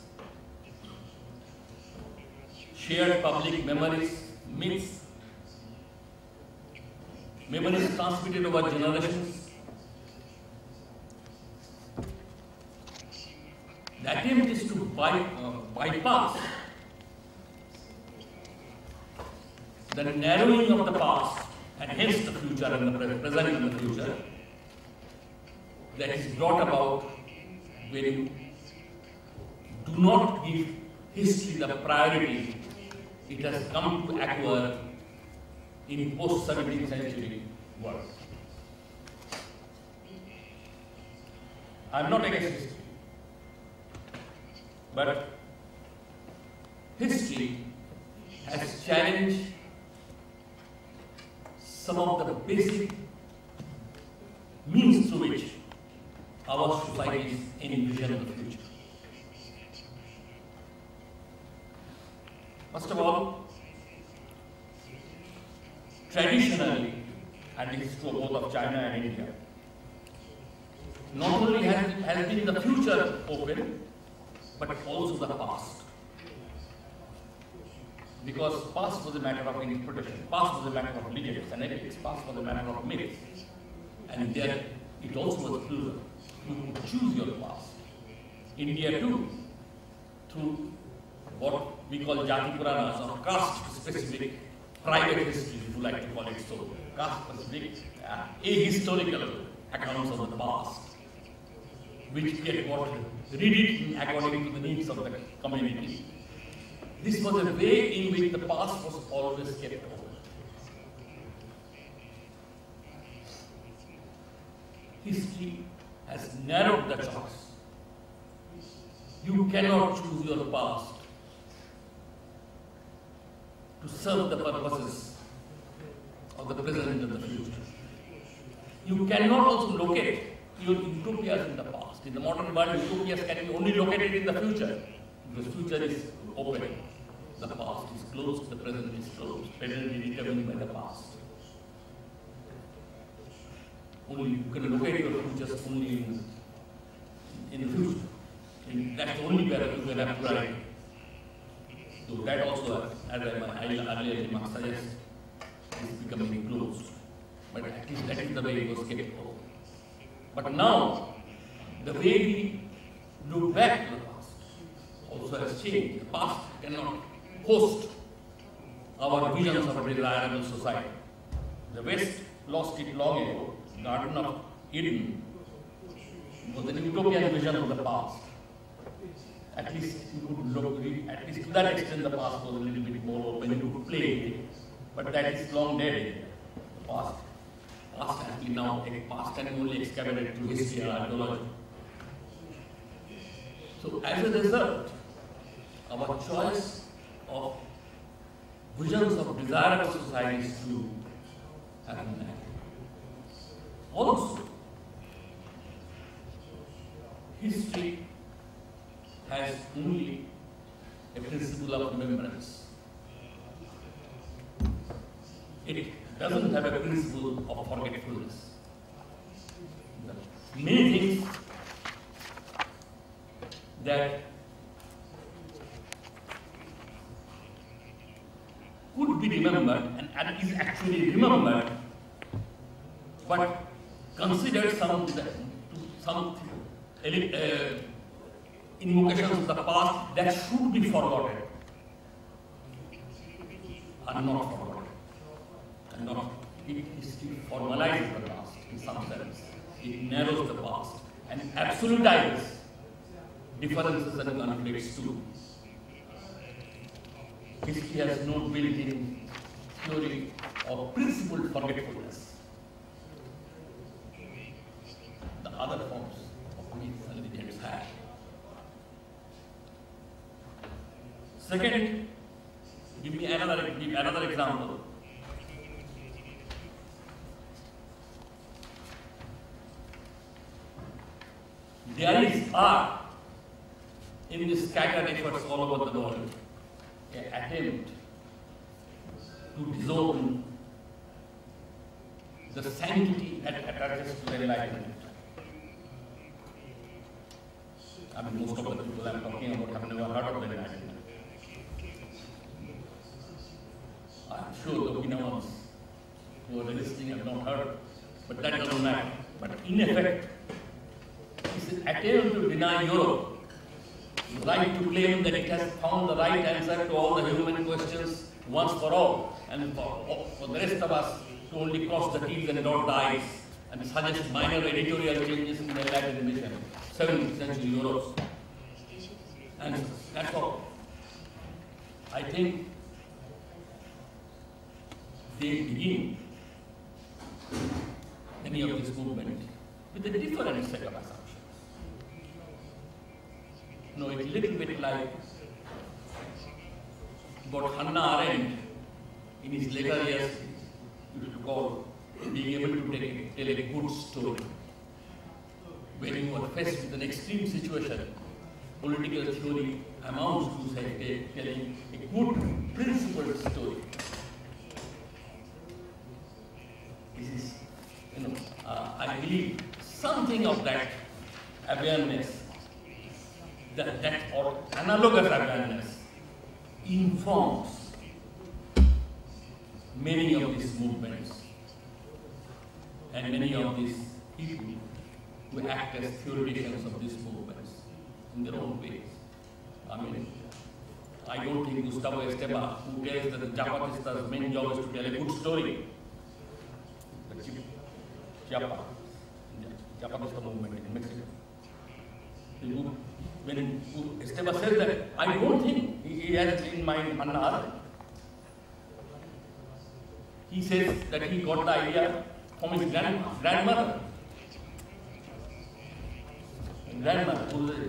shared public memories, myths, memories transmitted over generations. The attempt is to bypass the narrowing of the past and hence the future and the present and the future, that is brought about when you do not give history the priority it has come to acquire in post-17th century world. I am not against history, but history has challenged some of the basic means through which our societies envision the future. First of all, traditionally, and this is true both of China and India, not only has been the future open, but also the past. Because past was a matter of interpretation, past was a matter of legends and ethics, past was a matter of myths. And there it also was plural. You could choose your past. India too, through what we call Jati Puranas or caste-specific private history, if you like to call it so, caste-specific ahistorical accounts of the past, which get what rewritten according to the needs of the community. This was a way in which the past was always kept open. History has narrowed the choice. You cannot choose your past to serve the purposes of the present and the future. You cannot also locate your utopias in the past. In the modern world, utopias can be only located in the future. The future is open. The past is closed, the present is closed, present is determined by the past. Only you can locate your futures only in the future. And that's the only where you can have clarity. So that also, as I earlier remarked, suggests, is becoming closed. But at least that is the way it was kept open. But now, the way we look back to the past also has changed. The past cannot host our visions of a desirable society. The West lost it long ago. Garden of Eden was an utopian vision of the past. At least you could look, at least to that extent the past was a little bit more open, you could play it. But that is long dead. The past has been now past and only excavated through history and archaeology. So as a result, our choice of visions of desirable societies too have been made. Also, history has only a principle of remembrance. It doesn't have a principle of forgetfulness. Many things that could be remembered and is actually remembered, but considered some invocations of the past that should be forgotten are not forgotten. And not, it formalizes the past in some sense. It narrows the past and absolutizes differences and conflicts too. History has no built-in theory of principled forgetfulness. The other forms of myths and legends have. Second, give another example. There are in the scattered efforts all over the world an attempt to disown the sanctity that attaches to the Enlightenment. I mean, most of the people I'm talking about have never heard of the Enlightenment. I'm sure the Okinawans who are listening have not heard, but that doesn't matter. But in effect, it's an attempt to deny Europe the right to claim that it has found the right answer to all the human questions once for all, and for the rest of us to only cross the T's and dot the I's and suggest minor editorial changes in the Latin mission, 7th century Europe. And that's all. I think they begin any of this movement with a different set of assumptions. No, it's a little bit like what Hannah Arendt in his later years used to call being able to tell a good story. When you are faced with an extreme situation, political theory amounts to say telling a good principled story. This is, I believe something of that awareness, that or analogous awareness informs many of these movements and many of these people who act as theoreticians of these movements in their own ways. I mean, I don't think Gustavo Esteba, who tells that the Zapatistas' main job is to tell a good story. The Zapatista movement in Mexico. When Esteba says that, I don't think he has in mind Hannah Arendt. He says that he got the idea from his grandmother. Grandmother,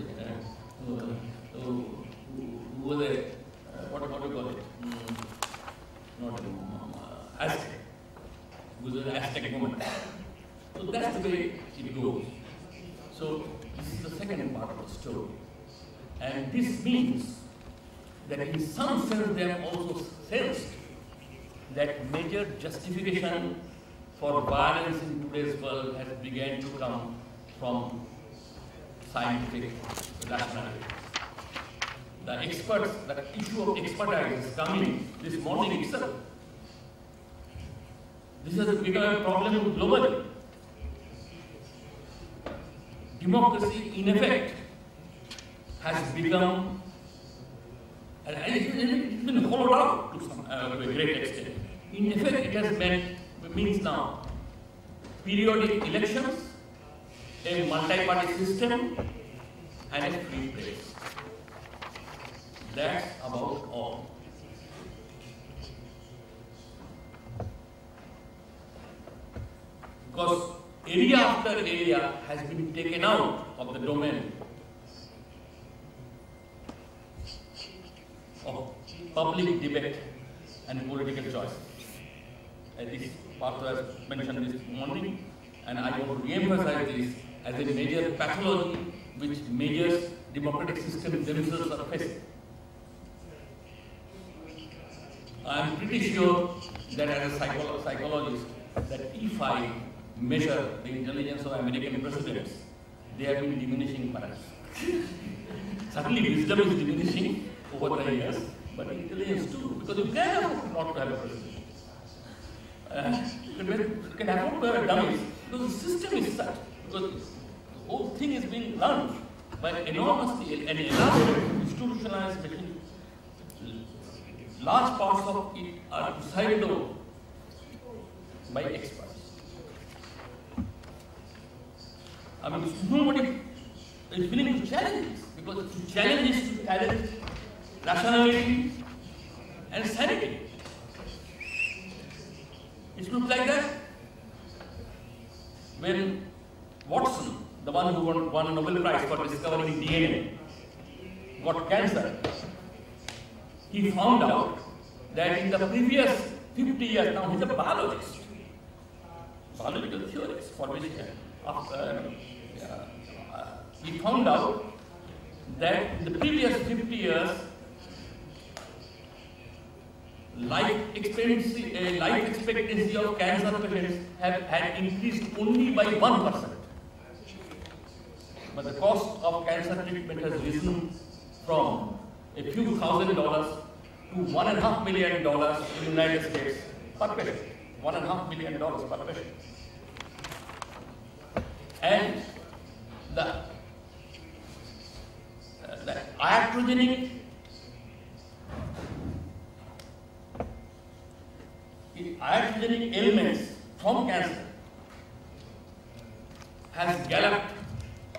who was a, what do you call it? Not Aztec. Who was an Aztec woman. So that's the way it goes. So this is the second part of the story. And this means that in some sense they have also sensed that major justification for violence in today's world has begun to come from scientific rationality. The experts, the issue of expertise is coming this morning itself. This has become a problem globally. Democracy, in effect, has become, and it's been hollowed out to a great extent. In effect, it has means now periodic elections, a multi-party system, and a free press. That's about all. Because area after area has been taken out of the domain of public debate and political choice. This Partha has mentioned this morning, and I want to re-emphasize this as a major pathology which major democratic systems themselves are facing. I am pretty sure that as a psychologist, that if I measure the intelligence of American presidents, they have been diminishing perhaps. Certainly wisdom is diminishing over the years, but intelligence too, because you can afford not to have a president. You can afford to have a dummy, because the system is such, because the whole thing is being run by enormously an elaborate institutionalized machine. Large parts of it are decided over by experts. I mean, nobody is willing to challenge this, because to challenge is to challenge rationality and sanity. It looks like that when Watson, the one who won a Nobel Prize for discovering DNA, got cancer, he found out that in the previous 50 years, now he's a biologist, biological theorist, for which he found out that in the previous 50 years, life expectancy of cancer patients had increased only by 1%. But the cost of cancer treatment has risen from a few $1,000 to $1.5 million in the United States per patient. $1.5 million per patient. And the iatrogenic ailments from cancer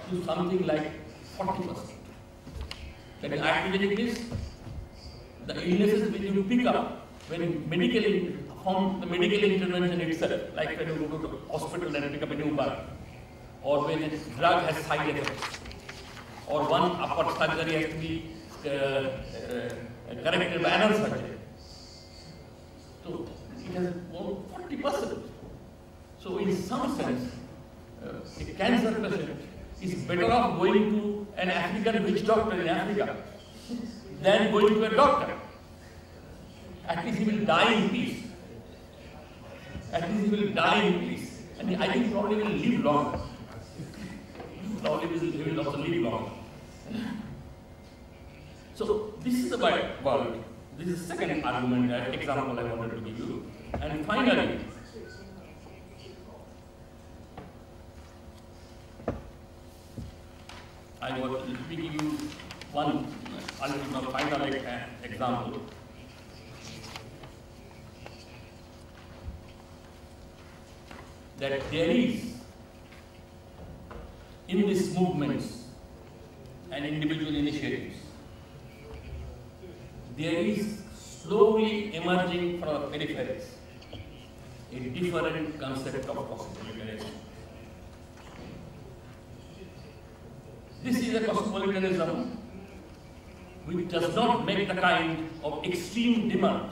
to something like 40%. That is, iatrogenic means the illnesses which you pick up when from the medical intervention itself, like when you go to the hospital and pick up a new birth, or when a drug has side effects, or one upper surgery has to be corrected by another surgery. So it has more 40%. So in some sense, a cancer patient is better off going to an African witch doctor in Africa than going to a doctor. At least he will die in peace. At least he will die in peace. And I think he probably will live longer. Probably he will also live longer. So this is the world. This is the second argument, example I wanted to give you. And finally, I was giving you one final example. That there is, in these movements and individual initiatives, there is slowly emerging from the peripheries a different concept of cosmopolitanism. This is a cosmopolitanism which does not make the kind of extreme demands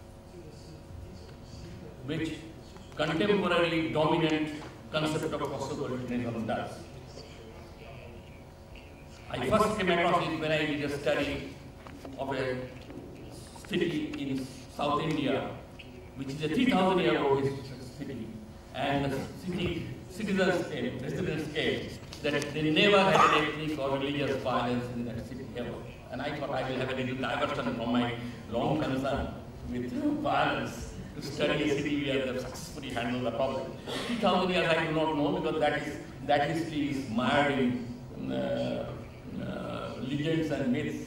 which contemporary dominant concept of cosmopolitanism does. I first came across it when I did a study of a city in South India, which is a 3,000-year-old city, and the residents came that they never had an ethnic or religious violence in that city ever. And I thought I will have a little diversion from my long concern with violence to study a city where they have successfully handled the problem. 3,000 years I do not know, because that history is mired in legends and myths,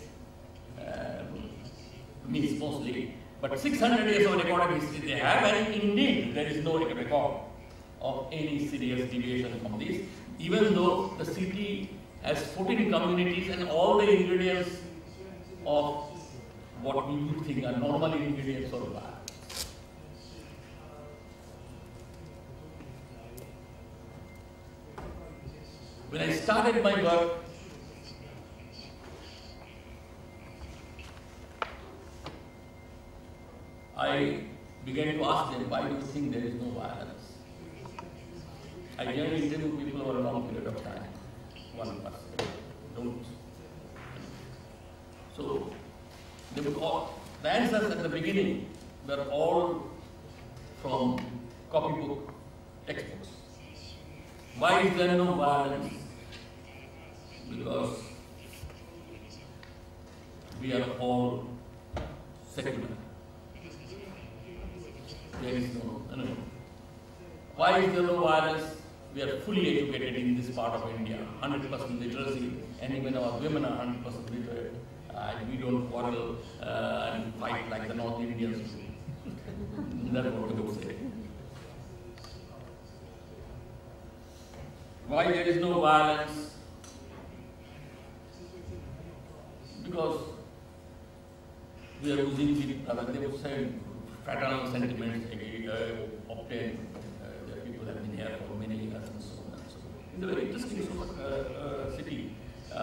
myths mostly. But 600 years of recorded history they have, and indeed there is no record of any serious deviation from this, even though the city has 14 communities and all the ingredients of what we would think are normal ingredients of violence. When I started my work, I began to ask them, why do you think there is no violence? I generally interview people over a long period of time. One person, don't. So, the answers at the beginning were all from copybook textbooks. Why is there no violence? Because we are all secular. There is no. Why is there no violence? We are fully educated in this part of India, 100% literacy, and even our women are 100% literate. We don't quarrel and fight like the North Indians do. That's what we would say. Why there is no violence? Because we are using they would say fraternal sentiments obtained. People have been here for many years and so on and so on. It's a very interesting city.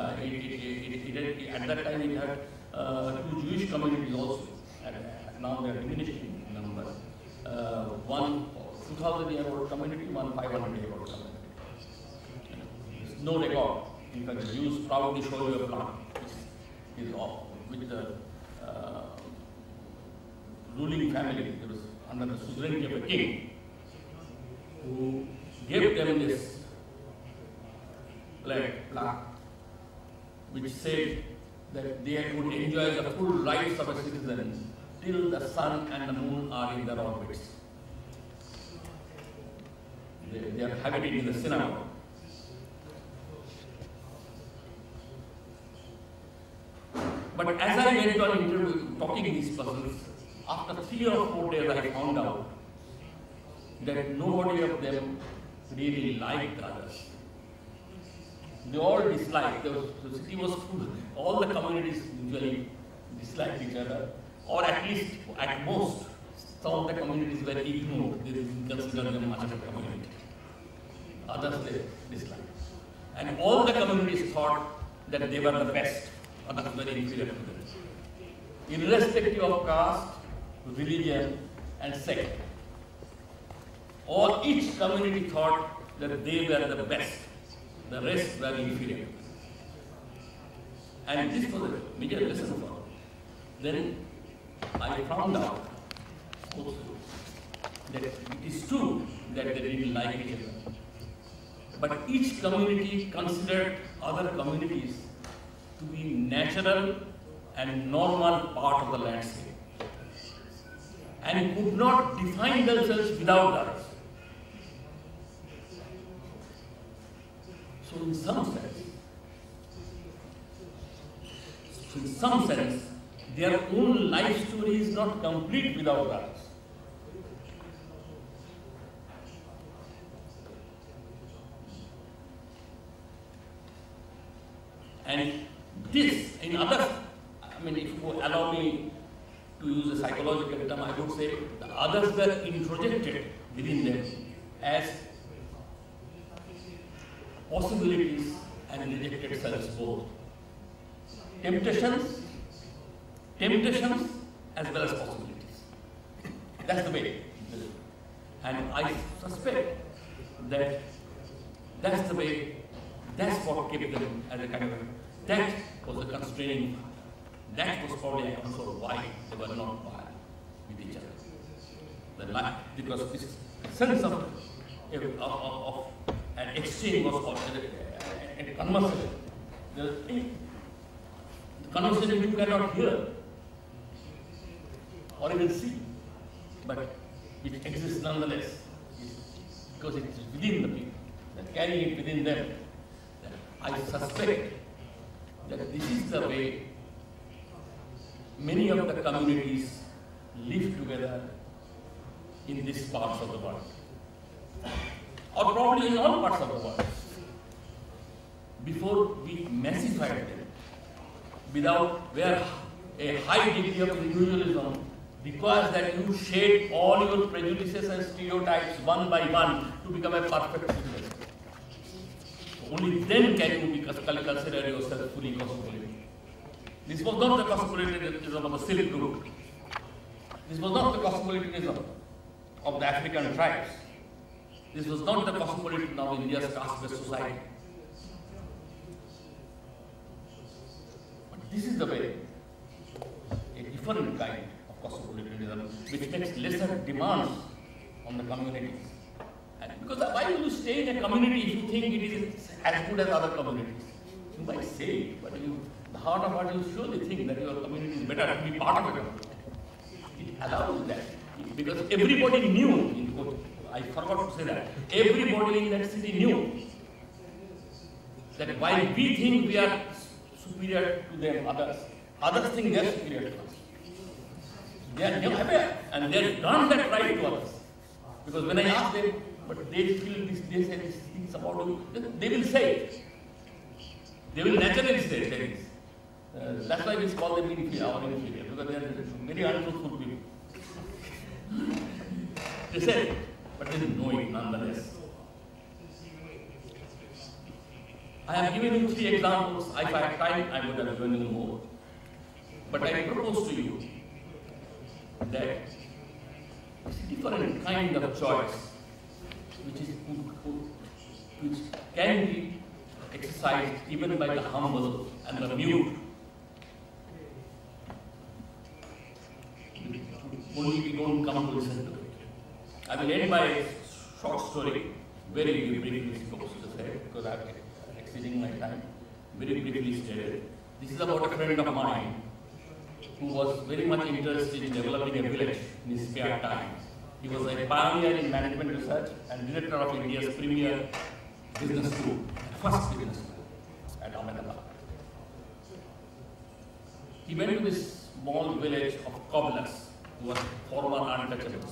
At that time it had two Jewish communities also. Now they are diminishing in number. One 2,000-year-old community, one 500-year-old community. There's no record. In fact, the Jews proudly show you a plant which is with the ruling family. There was under the suzerainty of a king who gave them this plaque which said that they would enjoy the full rights of a citizen till the sun and the moon are in their orbits. They are habiting in the synagogue. But as I went on talking to these persons, after 3 or 4 days I found out that nobody of them really liked others. They all disliked. The city was full. All the communities usually disliked each other, or at least, at most, some of the communities were ignored. They didn't consider them much of a community. Others they disliked. And all the communities thought that they were the best, others were inferior to them. Irrespective of caste, religion, and sect. Each community thought that they were the best, the rest were inferior. And this was a major lesson for them. Then I found out also that it is true that they didn't like each other. But each community considered other communities to be natural and normal part of the landscape, and could not define themselves without others. So in some sense, their own life story is not complete without others. And this, in other, if you allow me to use a psychological term, I would say the others were introjected within them as possibilities and rejected selves both. Temptations as well as possibilities. That's the way. And I suspect that that's the way, that's what kept them as a kind of, that was the constraining factor. That was probably a answer why they were not violent with each other. Because this sense of an exchange was called a conversation. The conversation you cannot hear or even see, but it exists nonetheless because it is within the people, that carrying it within them. I suspect that this is the way many of the communities live together in these parts of the world, or probably in all parts of the world, before we massified them, where a high degree of individualism requires that you shed all your prejudices and stereotypes one by one to become a perfect citizen. Only then can you consider yourself fully cosmopolitan. This was not the cosmopolitanism of the Silk Route. This was not the cosmopolitanism of the African tribes. This was not the cosmopolitanism of India's caste-based society. But this is the way, a different kind of cosmopolitanism, which makes lesser demands on the communities. And because why will you stay in a community if you think it is as good as other communities? You might say it, but the heart of heart, you surely think that your community is better to be part of it. It allows that. Because everybody knew, I forgot to say that, everybody in that city knew that while we think we are superior to them, others think they are superior to us. They are aware, and they have done that right to others. Because when I ask them, but they feel this, they say these things about you, they will say it. They will naturally say things. That's why we call them inferior, because they are very untruthful people. They say it, but they know it nonetheless. I have given you 3 examples. If I had time, I would have given you more. But I propose to you that it's a different kind of choice which can be exercised even by the humble and the mute. Only we don't come to listen to it. I will end by a short story, very briefly supposed to say, because I am exceeding my time, very briefly stated. This is about a friend of mine who was very much interested in developing a village in his spare time. He was a pioneer in management research and director of India's premier business school, first business school at Ahmedabad. He went to this small village of cobblers, who were former untouchables,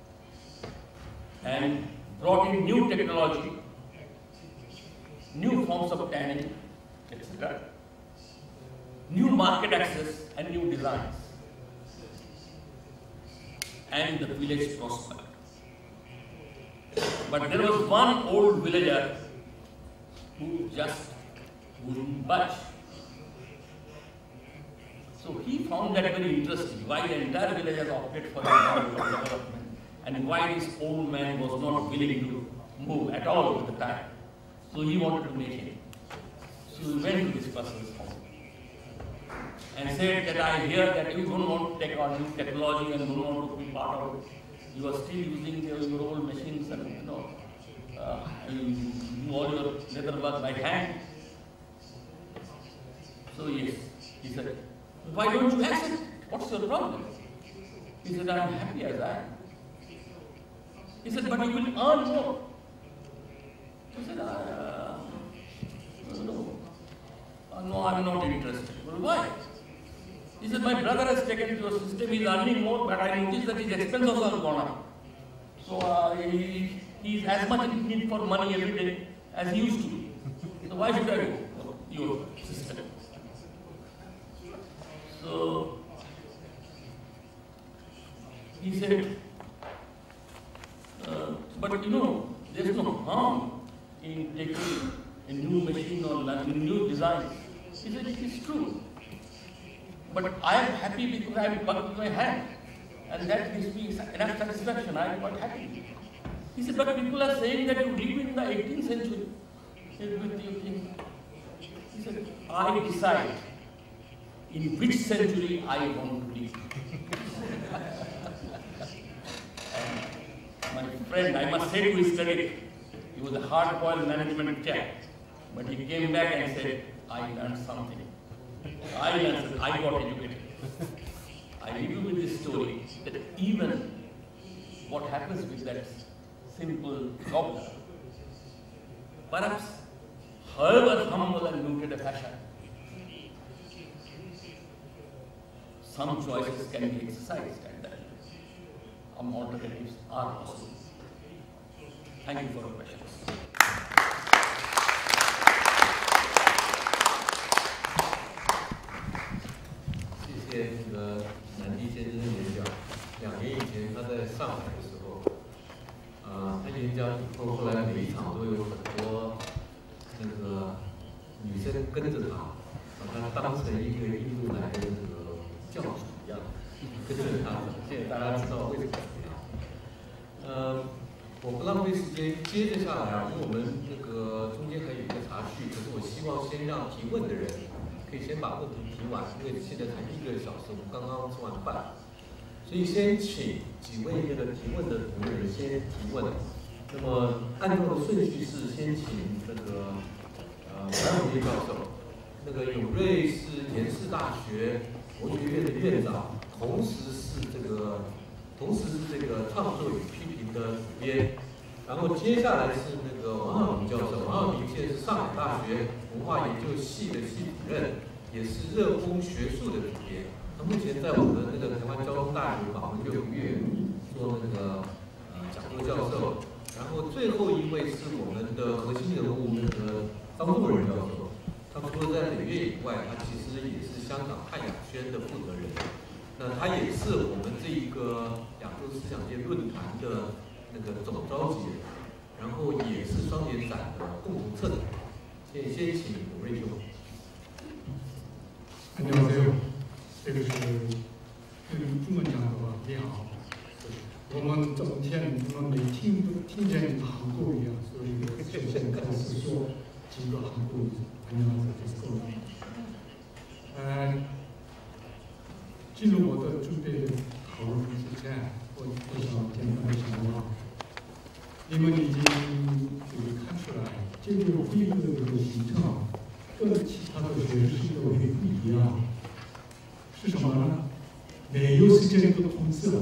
and brought in new technology, new forms of tanning, etc. New market access and new designs. And the village prospered. But there was one old villager who just wouldn't budge. So he found that very interesting, why the entire village has opted for development and why this old man was not willing to move at all at the time. So he wanted to make him. So he went to this person's home and said that I hear that you don't want to take on new technology and don't want to be part of it. You are still using your old machines and you do all your leather work by hand. So yes, he said, why don't you accept? What's your problem? He said, I'm happy as I am. He said, but you will earn more. He said, no, I'm not interested. Well, why? He said, my brother has taken to your system, he's earning more, but I noticed that his expenses also have gone up. So he's as much in need for money every day as he used to be. So why should I go your system? So he said, but you know, there's no harm in taking a new machine or a new design. He said, it is true. But I am happy because I have worked with my hand. And that gives me enough satisfaction. I am quite happy. He said, but people are saying that you live in the 18th century. He said, I decide in which century I want to live. And my friend, I must say to his credit, he was a hard-boiled management chap. But he came back and said, I learned something. I got educated. I leave you with this story that even what happens with that simple cobbler, perhaps however humble and muted a fashion, some choices can be exercised and that alternatives are possible. Thank you for your questions. 这个南迪先生的演讲，2年以前他在上海的时候，他演讲以后，后来每一场都有很多那个女生跟着他，把他当成一个印度来的这个教主一样，跟着他。现在大家知道为什么样。我不浪费时间，接着下来，因为我们这个中间还有一个茶叙，可是我希望先让提问的人。 可以先把问题提完，因为现在才1个小时，我们刚刚吃完饭，所以先请几位这个提问的同仁先提问。那么按照的顺序是先请这个白永烈教授，那个永瑞是延世大学佛学院的院长，同时是这个创作与批评的主编。然后接下来是那个王浩明教授，王浩明现在是上海大学文化研究系的系主任，也是热烘学术的主编。他目前在我们那个台湾交通大学访问6个月，做那个讲座教授。然后最后一位是我们的核心人物那个张作仁教授，他除了在北岳以外，他其实也是香港汉雅轩的负责人。那他也是我们这一个亚洲思想界论坛的。 那个总召集人，然后也是双年展的共同策展。先请永瑞兄。 안녕하세요。这个是中文讲的话，你好。我们昨天我们没听见韩国语啊，所以首先开始说几个韩国语。안녕하세요。进入我的准备讨论之前，我想简单的想啊。 你们已经看出来，这个会议的这个形成跟其他的学术都会不一样，是什么呢？没有时间的通知了。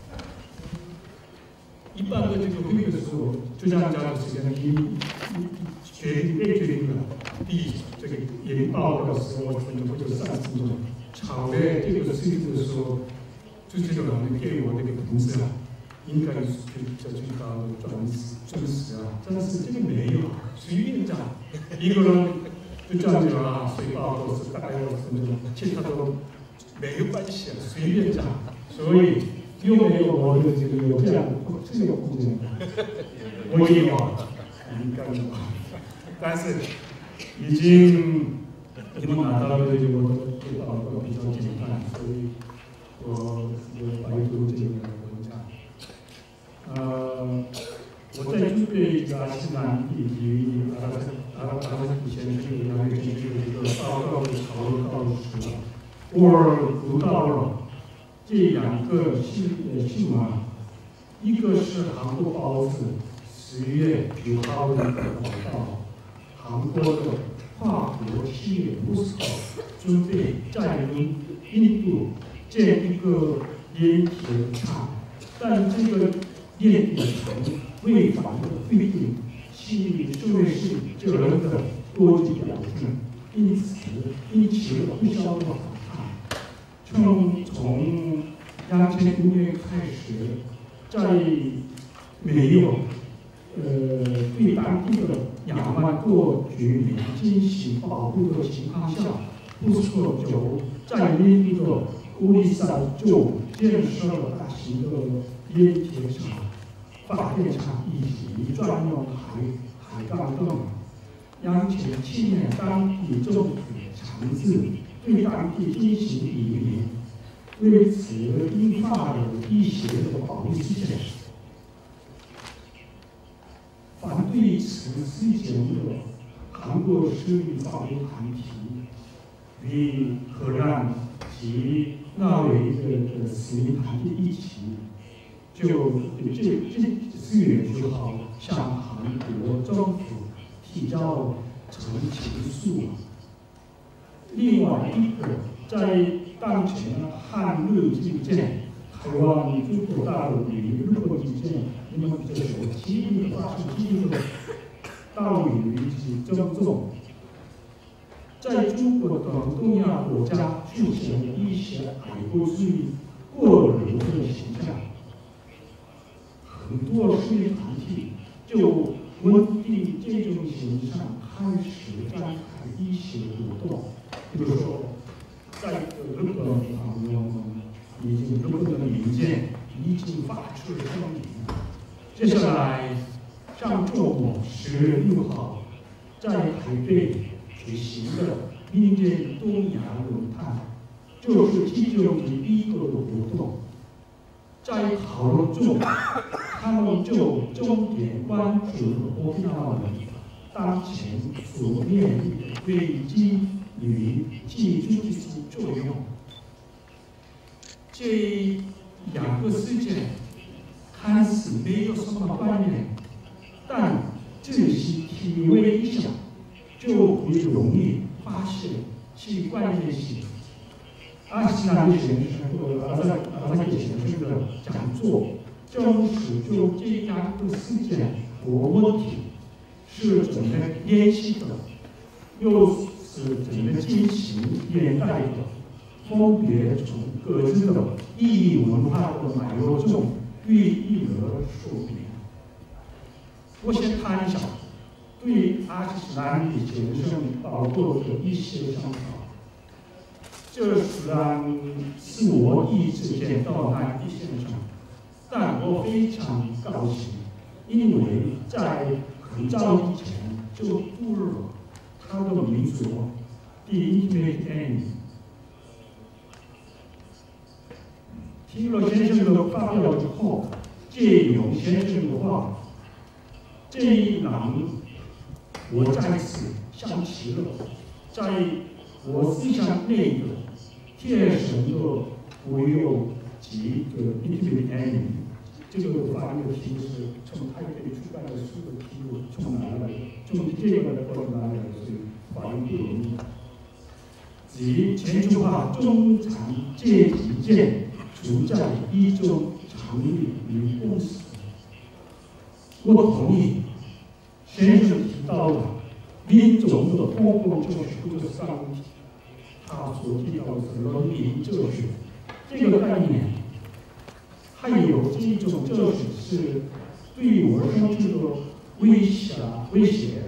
一般的这个会议的时候，就像讲的时间，你被决定了，这个研报的时候20分钟或者30分钟，场内这个事情的时候，主持人给我这个通知了。 应该是最高的准时啊，但是这个没有，随院长一个人就这样子啊，水报都是大概有分钟，其他都没有关系，随便讲。所以又没有我的这个有这样这个空间，我也有，应该有，但是已经你们拿到的这个我的报告比较简单，所以我百度这个文章。我在准备这个西南地区阿拉以前这个两个研究的一个报告的讨论到时，我读到了这两个新闻，一个是韩国报纸10月9号的一个报道，韩国的跨国企业不少准备在印度建一个炼铁厂，但这个炼铁厂违反了规定，其社会是责任的多级表证，因此引起了不小的反弹。从2005年开始，在没有对当地的2万多居民进行保护的情况下，不久就在印度的乌里萨州建设了大型的炼铁厂、发电厂以及专用海钢等。2007年，当地政府强制对当地进行移民，为此引发了一系列的暴力事件。反对此事件的韩国社会法律团体与荷兰及挪威的市民团体一起，就4月9号向韩国政府提交陈情书。另外一个，在当前韩日之间，台湾、中国大陆与日本之间，你们这所激烈的发生激烈的道理及争论，在中国等东亚国家出现了一些爱国主义过流的现象，很多社会团体就稳定这种现象开始展开一些活动，比如说，在日本方面，日本的民间已经发出了声明。接下来，上周末10月6号，在台北举行的民间东亚论坛，就是其中的一个活动。在讨论中，他们就重点关注了Okinawa当前所面临的危机与记住的作用。这2个事件看似没有什么关联，但仔细体会一下，就会容易发现其关联性。阿西纳利先生和阿萨基先生的讲座，正是就这2个事件和问题是怎么联系的，又是怎么进行连带的，分别从各自的意义文化的脉络中予以了说明。我先谈一下对阿西纳利先生报告的一些想法。这虽然是我第一次见到南迪先生，但我非常高兴，因为在很早以前就读了他的名作《The Intimate End》。听了先生的发表之后，借用先生的话，这一让我再次想起了在我思想内的贴身的无忧及的 Intimate End。这个翻译的题目是从台北出版的书的题目从哪来的？从这个的过程哪来的？是翻译不容易。即全球化中产阶级间存在一种常理与共识。我同意先生提到的民众的公共哲学或者上问题，他所提到的是人民哲学这个概念，还有这种哲学是对我生存的威胁，只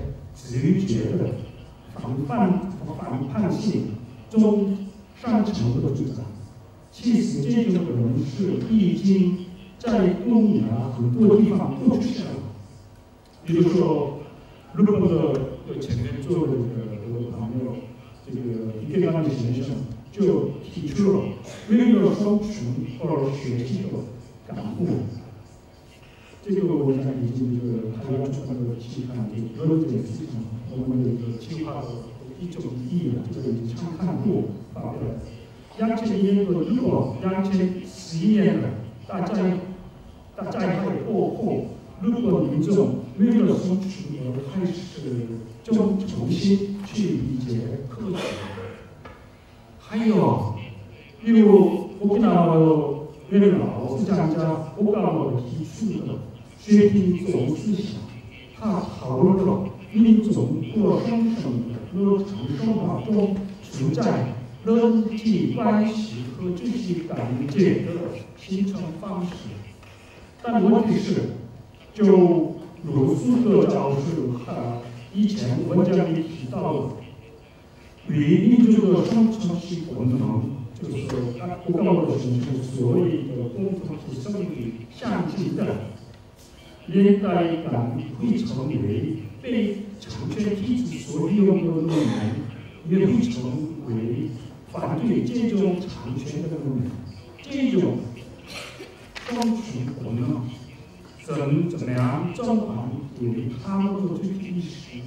直觉的反叛性中上层的主张。其实这种人士已经在东亚很多地方都出现了，比如说日本的前面做的这个朋友，这个池上先生就提出了为了生存而学习的感悟。这个我想已经这个台湾出版的期刊里有这个事情，我们的这个计划的一种意义了，这个已经常看过发表了。2001年的日本，2011年的大灾害过后，日本民众为了生存而开始重新去理解科学。还有，比如沖縄の元老思想家小川提出的学品种思想，他讨论了民众过生生的日常生活中存在人际关系和这些感觉的形成方式。但问题是，就如苏格教授以前文章里提到的，与民族的生存系功能，就是不高的形成所谓的共同体生理相近的，连带感会成为被产权体制所利用的论文，也会成为反对这种产权的论文。这种生存功能怎么样转换为他们的具体意识？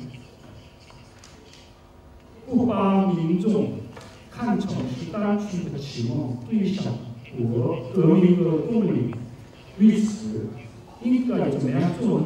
不把民众看成是单纯的期望对象和革命的动力，为此应该怎么样做呢？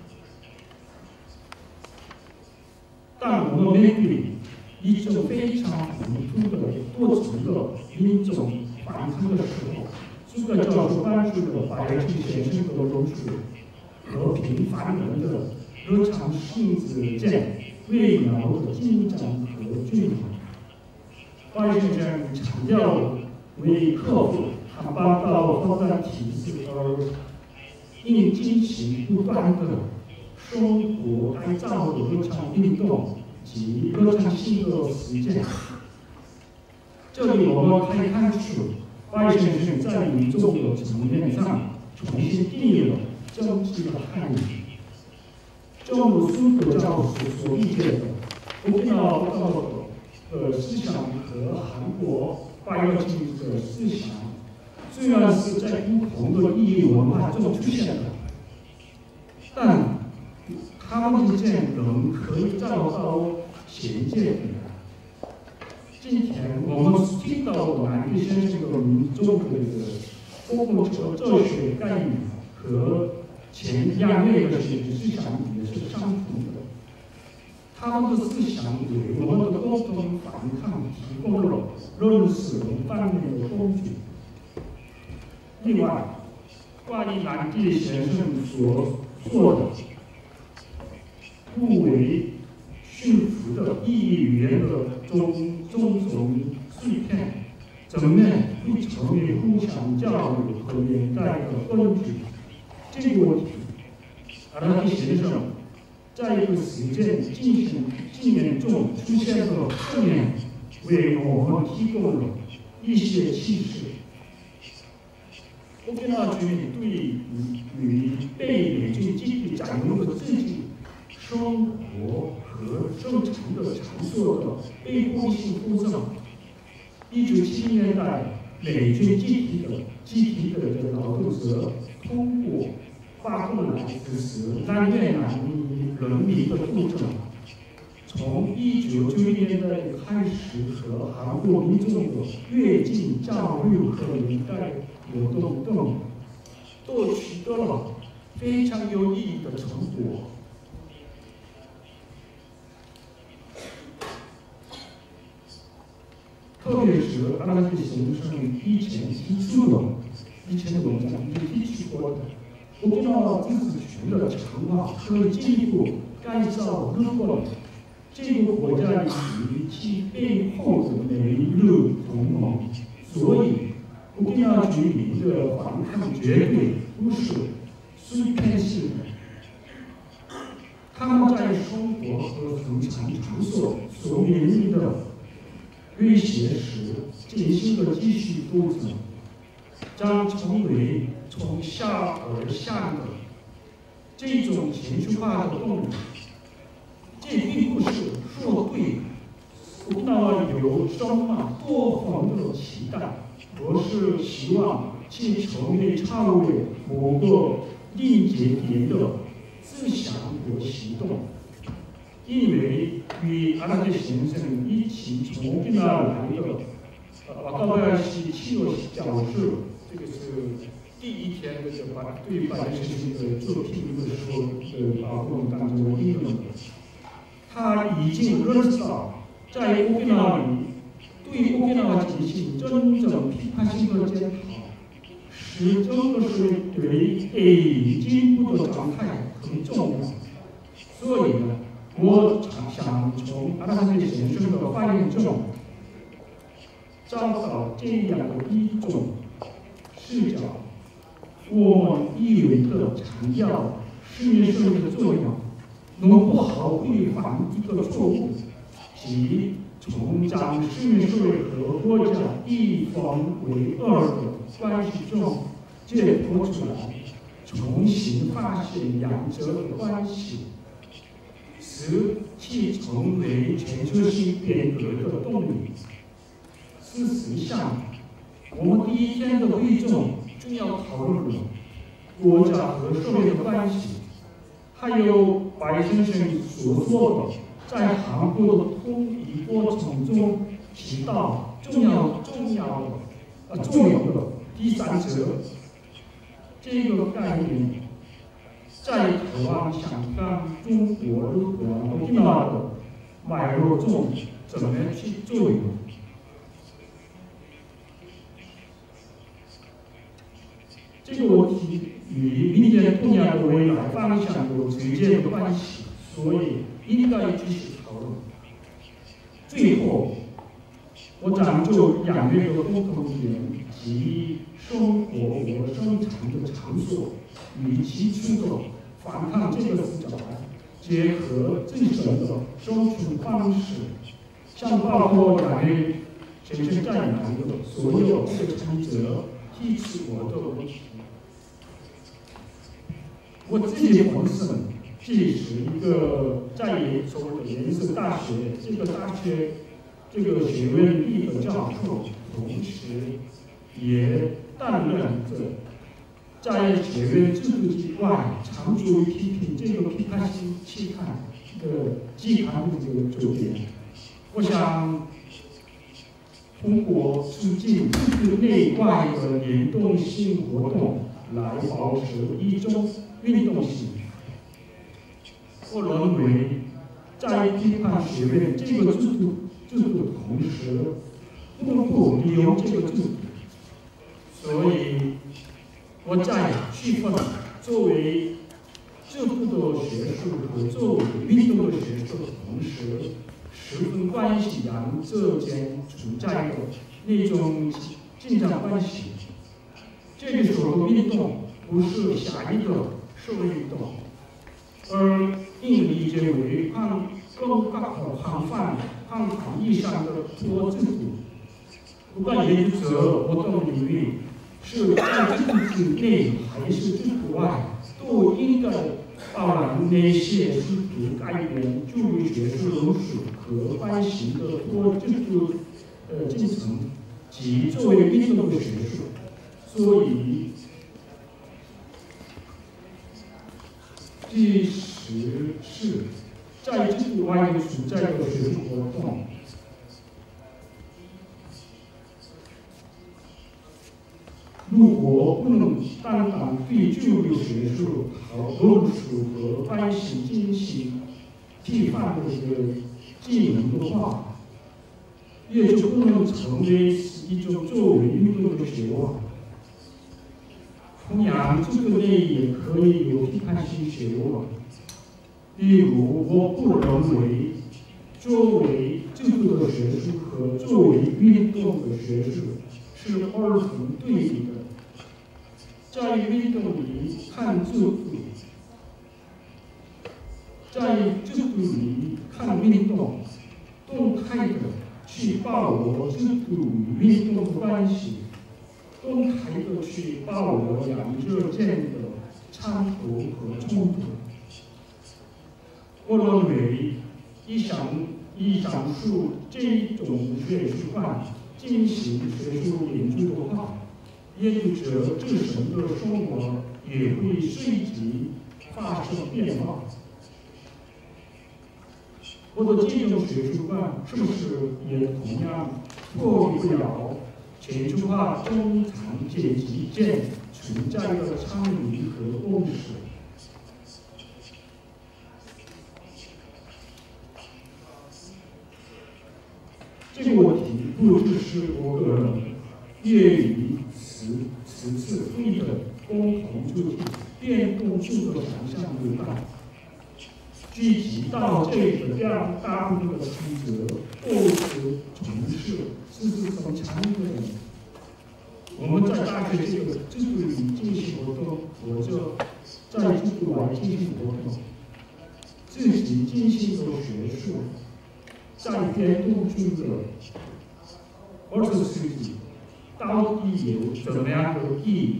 当我们面对一种非常丰富的多层的民众反抗的时候，苏格教授关注的白人先生的论述和平凡人的日常性质间微妙的紧张和均衡。白先生强调为克服汉巴道发展体制而应进行不断的生活改造的日常运动及日常性的实践。这里我们可以看出，白先生在民众的层面上重新定义了政治的含义。正如苏格教授所理解的，沖縄报道的思想和韩国白人的思想，虽然是在不同的意义文化中出现的，但他们之间仍可以找到衔接点。今天我们听到南迪先生的民众的公共哲学概念和前两位的思想也是相同的。他们的思想为我们的共同反抗提供了认识方面的工具。另外，关于南迪先生所做的不为驯服的意义语言的种种碎片，怎么会成为互相交流和连带的根据？这个问题，南迪先生在一个实践经验中出现的侧面，为我们提供了一些启示。沖縄居民对于被美军基地占用的自己生活和正常的场所的被迫性复赠，1970年代美军集体的劳动者通过罢工来实施南越南人民的斗争。从1990年代开始和韩国民众的越境交流和连带活动等，都取得了非常有意义的成果。特别是南迪先生以前的文章里提出过的，沖縄自治权的强化可以进一步改造日本这个国家以及其背后的美日同盟，所以沖縄居民的反抗绝对不是碎片性的。他们在生活和恒常场所所面临的威胁时，进行的继续斗争，将成为从下而上的这种情绪化的动力。这并不是说对沖縄有什么多方的期待，而是希望其成为超越某个临界点的思想和行动。因为与阿拉杰先生一起从沖縄来的瓦高贝尔西齐罗教授，这个是第一天的对白先生的做评论的时候报告当中议论的，他已经认识到，在沖縄里对沖縄进行真正批判性的检讨，是整个社会对进步的状态很重要。所以呢，我想从阿拉杰先生的发言中找到这样的一种视角：我们以为的强调市民社会的作用，弄不好会犯一个错误，即从将市民社会和国家一分为二的关系中解脱出来，重新发现两者的关系，使其成为全球性变革的动力。事实上，我们第一天的会中主要讨论了国家和社会的关系，还有白先生所说的在韩国的统一过程中起到重要的第三者这个概念，在台湾、香港、中国、日本、沖縄的脉络中怎么去作用？这个问题与明年东亚的未来方向有直接的关系，所以应该继续讨论。最后，我讲究两类的共同点，即生活和生产的场所与其处的反抗这个视角，结合自身的生存方式，像包括两位先生在内的所有这个参与者提出我的问题。我自己本身既是一个在所谓的延世大学这个学院里的教授，同时也担任着在学院制度之外长久批评这个批判性期刊的季刊的这个主编。我想通过促进制度内外的联动性活动来保持一种运动性。我认为，在批判学院这个制度的同时，通过利用这个制度，所以我在区分作为制度的学术和作为运动的学术的同时，十分关系两者间存在的那种竞争关系。这个时候，运动不是狭义的社会运动，而应理解为更广泛意义上的多制度。不管研究者活动领域是在制度之内还是制度外，都应该包含那些试图改变教育学术论述和关系的多制度进程，即作为运动的学术。所以，即使是在制度外存在的学术活动，如果不能单单对教育学术和论述和关系进行批判的这个技能的话，也就不能成为一种作为运动的学问。同样，这个类也可以有批判性学问。例如，我不认为作为制度的学术和作为运动的学术是二分对立的。在运动里看制度，在制度里看运动，动态的去把握制度与运动的关系，动态的去把握两者间的冲突和冲突。我认为，以上述这种学术观进行学术研究的话，研究者自身的生活也会随即发生变化。我的这种学术观是不是也同样脱离不了全球化中产阶级间存在的差异和共识？这个问题不只是我个人业余此次会议的共同主题，变动术的想象力大。具体到这个大部分的职责都是从事知识很强的人。我们在大学这个制度里进行活动，或者在制度外进行活动，自己进行的学术，在变动中的20世纪到底有怎么样的意义？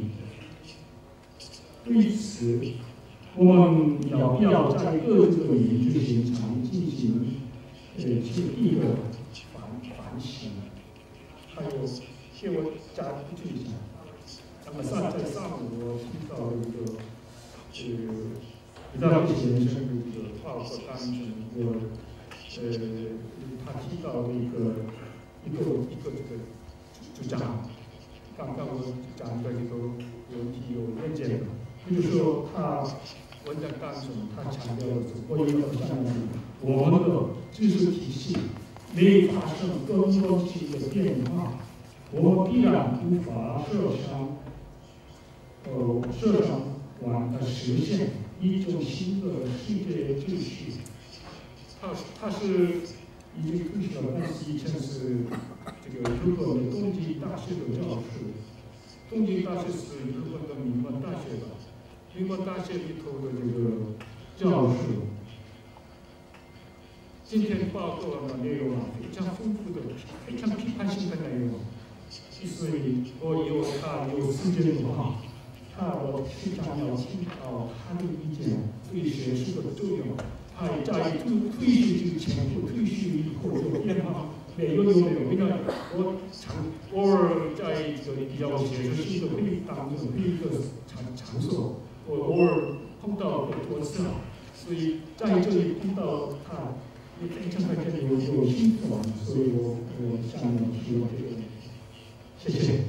对此，我们要不要在各自的研究现场进行一个反省？还有，借我加补充一下，那么在上午我听到一个李大卫先生的一个报告当中，他提到的一个这个主张，刚刚我讲的这个问题有认见的，比如说他文章当中他强调的是，我也要相信我们的知识体系没发生根本性的变化，我们必然无法设想实现一种新的世界秩序。他是已经退休了，但是以前是这个日本的东京大学的教授。东京大学是日本的民文大学的，民文大学里头的这个教授。今天报告的内容非常丰富的，非常批判性的内容。所以我有时间的话，我非常要听到他的意见对学术的作用。他在退休之前和退休以后的变化，每个都没有。因为我偶尔在这个比较学术性的会议当中，会议的场所，我偶尔碰到过多次，所以在这里碰到他，也非常的有兴趣，所以我向你说这个，谢谢。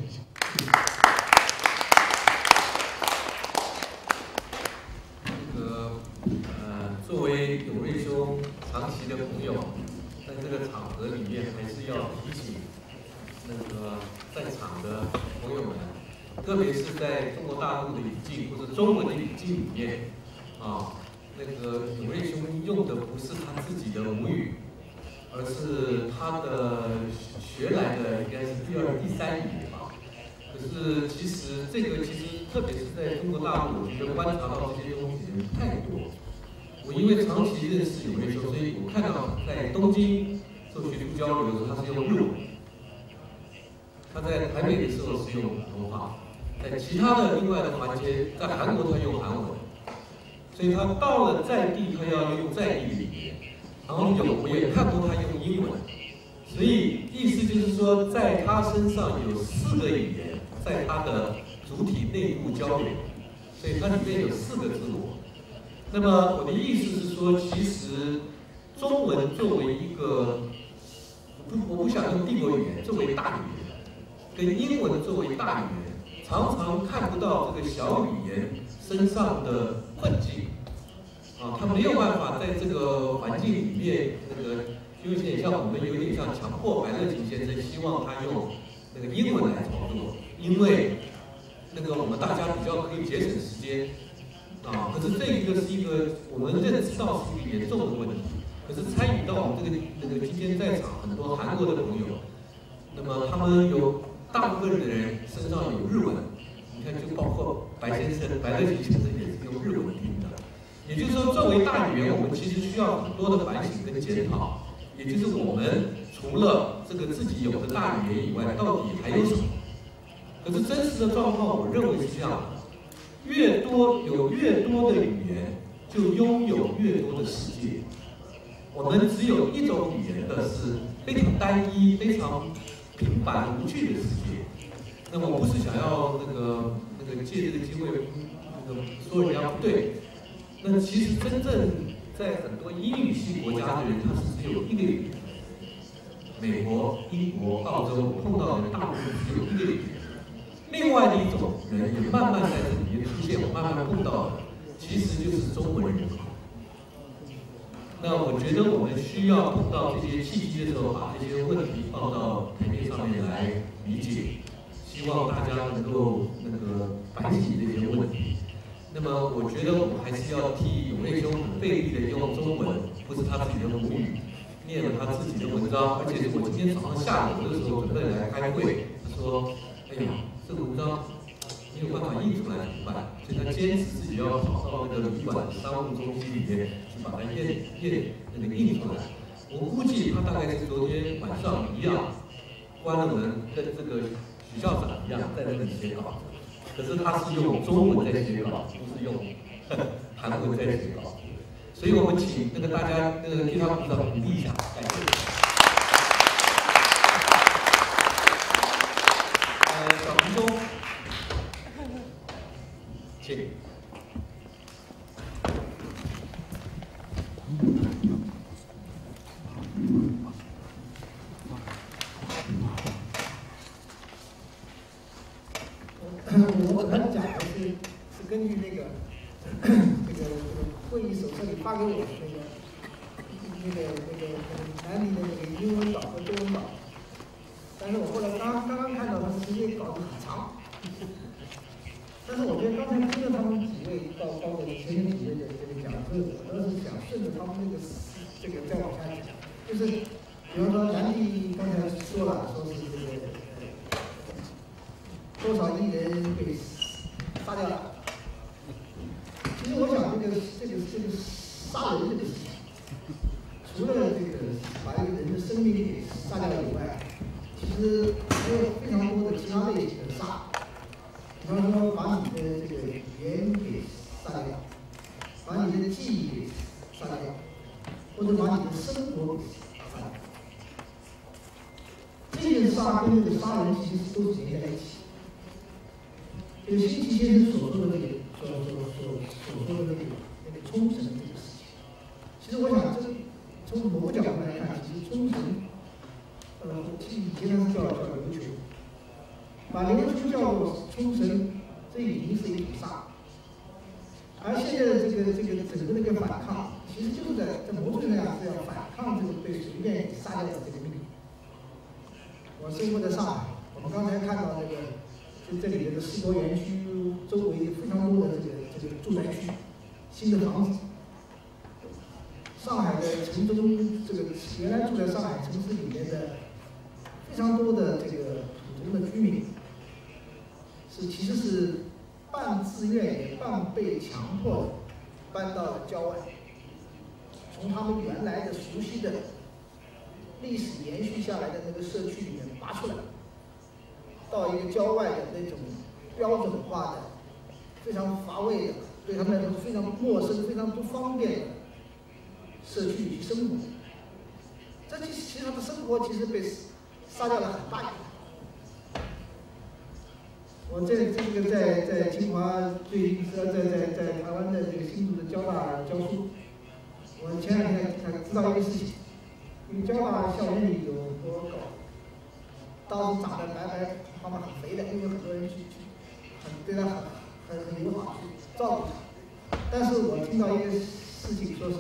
作为永瑞兄长期的朋友，在这个场合里面，还是要提醒在场的朋友们，特别是在中国大陆的语境或者中文的语境里面，永瑞兄用的不是他自己的母语，而是他的学来的应该是第二、第三语言吧。可是其实特别是在中国大陆，我觉得观察到这些东西人太多。我因为长期认识永瑞兄，所以我看到在东京做学术交流的时候，他是用日文；他在台北的时候是用普通话，在其他的另外的环节，在韩国他用韩文，所以他到了在地，他要用在地语言。然后我也看过他用英文，所以意思就是说，在他身上有4个语言在他的主体内部交流，所以它里面有4个自我。那么我的意思是说，其实中文作为一个，我不想用帝国语言作为大语言，跟英文作为大语言，常常看不到这个小语言身上的困境。他没有办法在这个环境里面，有点像我们有点像强迫白乐琴先生希望他用英文来操作，因为我们大家比较可以节省时间。可是这一个是一个我们认知到是一个严重的问题。可是参与到我们今天在场很多韩国的朋友，那么他们有大部分的人身上有日文，你看就包括白乐琴先生也是用日文听的， 也就是说，作为大语言，我们其实需要很多的反省跟检讨。也就是我们除了这个自己有的大语言以外，到底还有什么？可是真实的状况，我认为是这样的：有越多的语言，就拥有越多的世界。我们只有一种语言的是非常单一、非常平凡无趣的世界。那么我不是想要那个借这个机会说人家不对。那其实真正在很多英语系国家的人，他是只有一个语言。美国、英国、澳洲，我碰到的人大部分只有一个语言。另外的一种人也慢慢在这里面出现，我慢慢碰到的，其实就是中文人口。那我觉得我们需要碰到这些契机的时候，把这些问题放到台面上面来理解，希望大家能够反省这些问题。那么我觉得我们还是要替永内兄很费力的用中文，不是他自己的母语，念了他自己的文章，而且是我今天早上下午的时候准备来开会，他说，哎呀，这个文章没有办法印出来怎么办？所以他坚持自己要跑到那个旅馆的商务中心里面去把它印出来。我估计他大概是昨天晚上一样，关了门跟这个许校长一样在那里写稿子。可是他是用中文在写稿，不是用韩文在写稿。所以我们请大家替他鼓掌鼓励一下，感谢。小平兄，请。 我刚讲的是根据这个会议手册里发给我的南理的英文稿和中文稿，但是我后来刚刚看到他们直接稿子很长，但是我觉得刚才听了他们几位包括前面几位的讲课，我倒是想顺着他们这个再往下讲，就是比方说南理刚才说了，说是多少亿人被杀掉了。其实我想这个杀人这个事情，除了把一个人的生命给杀掉以外，其实还有非常多的其他类型的杀。比方说把你的这个语言给杀掉，把你的记忆给杀掉，或者把你的生活给杀掉。这些杀跟这个杀人其实都是连在一起。这个辛弃先生所说的所说的那个冲绳这个事情，其实我想从某个角度来看，其实冲绳，以前它是叫琉球，把琉球叫做冲绳，这已经是一种杀。而现在的这个整个反抗，其实就是在某种程度上是要反抗这个被随便给杀掉的这个命令。我生活在上海，我们刚才看到就这里的世博园区周围非常多的这个住宅区，新的房子。上海的城中原来住在上海城市里面的非常多的这个普通的居民，其实是半自愿也半被强迫的搬到了郊外，从他们原来的熟悉的历史延续下来的那个社区里面拔出来。到一个郊外的那种标准化的、非常乏味的、对他们来说非常陌生、非常不方便的社区里去生活。这其实他的生活其实被杀掉了很大一部分。我在清华在台湾的这个新竹的交大教书，我前两天才知道一个事情，因为交大校园里有狗。刀子长得白白胖胖很肥的，因为很多人对他很友好，去照顾他。但是我听到一个事情，说是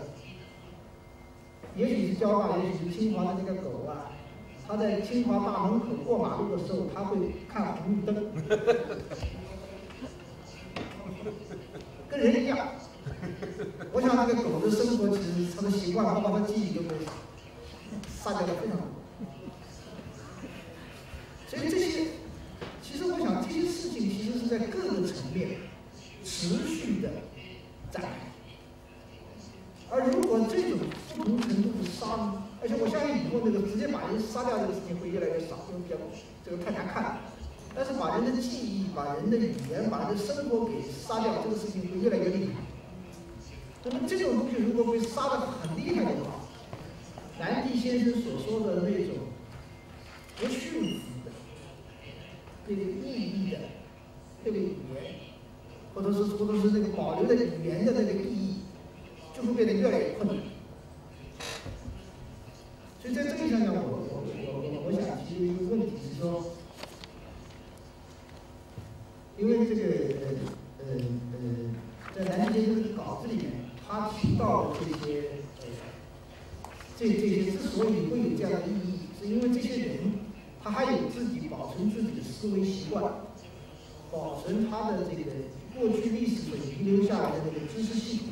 也许是交大，也许是清华的那个狗啊，它在清华大门口过马路的时候，它会看红绿灯，跟人一样。我想那个狗的生活，其实它的习惯，包括它的记忆都被杀掉了非常多。所以其实我想这些事情其实是在各个层面持续的展开。 事情会越来越少，因为这个太难看了。但是把人的记忆、把人的语言、把人的生活给杀掉，这个事情会越来越厉害。那么这种东西如果被杀得很厉害的话，南帝先生所说的那种不驯服的那个意义的那个语言，或者是那个保留的语言的那个意义，就会变得越来越困难。所以在这个上讲，我想提出一个问题是说，因为这个在南帝先生的稿子里面，他提到的这些之所以会有这样的意义，是因为这些人他还有自己保存自己的思维习惯，保存他的这个过去历史所遗留下来的这个知识系统。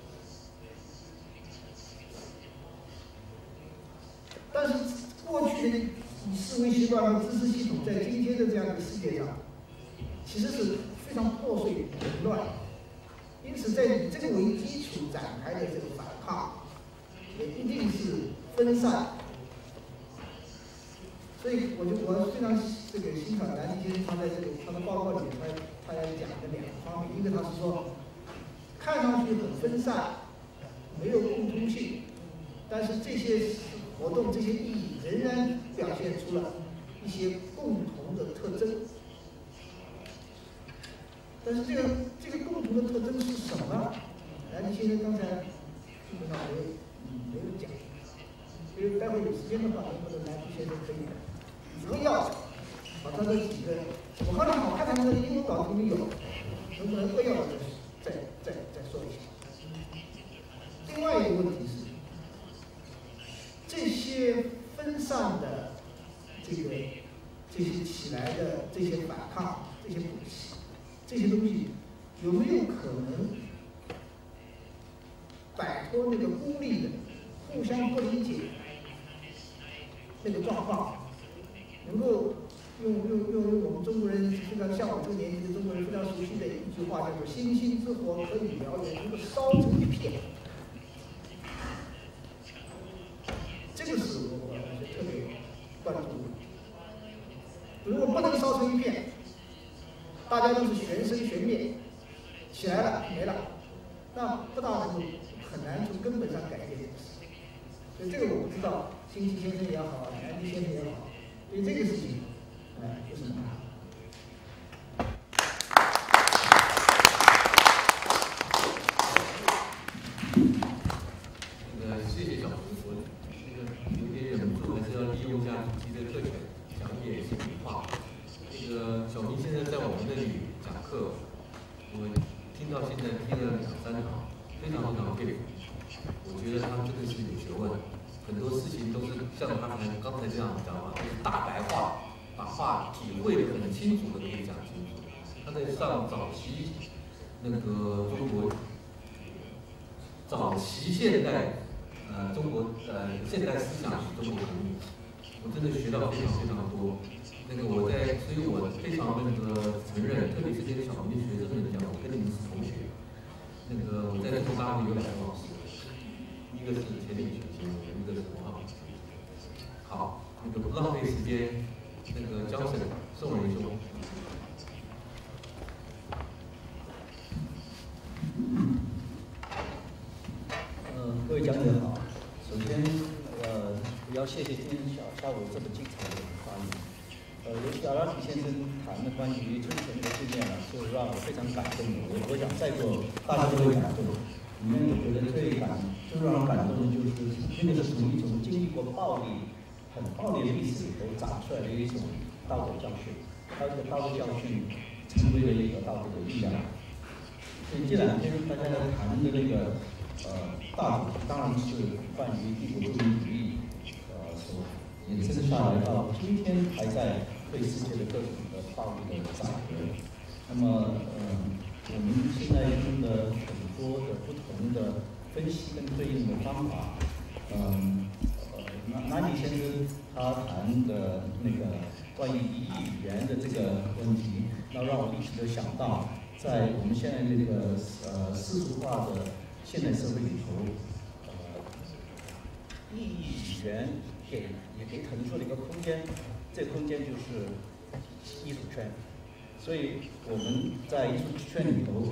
但是过去的思维习惯和知识系统，在今天的这样一个世界上，其实是非常破碎混乱。因此，在以这个为基础展开的这个反抗，也一定是分散。所以，我非常这个欣赏南帝先生他在他的报告里面，他要讲的两个方面，一个他是说，看上去很分散，没有共通性，但是这些活动、这些意义仍然表现出了一些共同的特征。但是这个共同的特征是什么？南帝先生刚才基本上没有讲，所以待会有时间的话，或者南帝先生可以扼要把他的几个，我看到好看的那个英文稿里面有，能不能扼要的再说一下？另外一个问题是，这些分散的这些起来的这些反抗、这些东西，有没有可能摆脱那个孤立的、互相不理解那个状况？能够用我们中国人非常像我这个年纪的中国人非常熟悉的一句话，叫做“星星之火可以燎原”，能够烧成一片。这个是我特别关注的。如果不能烧成一片，大家都是全生全灭，起来了没了，那不大能够很难从根本上改变这个事情。所以这个我不知道，辛弃先生也好，南帝先生也好，对这个事情，有什么看法？ 谢谢小胡，我有点忍不住，还是要利用一下主席的特权，讲一点心里话。小明现在在我们那里讲课，我听到现在听了2、3场，非常佩服。我觉得他真的是有学问，很多事情都是像他刚才这样讲法，就是大白话，把话体会得很清楚的可以讲清楚。他在上早期那个中国早期现代中国现代思想与中国革命，我真的学到非常多。所以我非常承认，特别是跟小明学生们讲，我跟你们是同学。我在中大有2个老师，一个是钱理学先生，一个是王浩学先生。好，不浪费时间，江省宋仁兄。 各位讲者好。首先，我要谢谢今天下午这么精彩的发言。尤其阿拉提先生谈的关于春前的事件呢，就让我非常感动的。我想在座大家都会感动。里面我觉得最让我感动的就是，那个是从一种经历过很暴力的历史里头长出来的一种道德教训。它这个道德教训成为了一个道德的力量。所以这2天大家在谈的那个大主题当然是关于帝国主义主义所衍生下来到今天还在对世界的各种的暴力的宰割。那么我们现在用的很多的不同的分析跟对应的方法，南帝先生他谈的那个关于1亿语言的这个问题，那让我立即的想到，在我们现在这个世俗化的现代社会里头，1亿语言给腾出了一个空间，这个空间就是艺术圈。所以我们在艺术圈里头，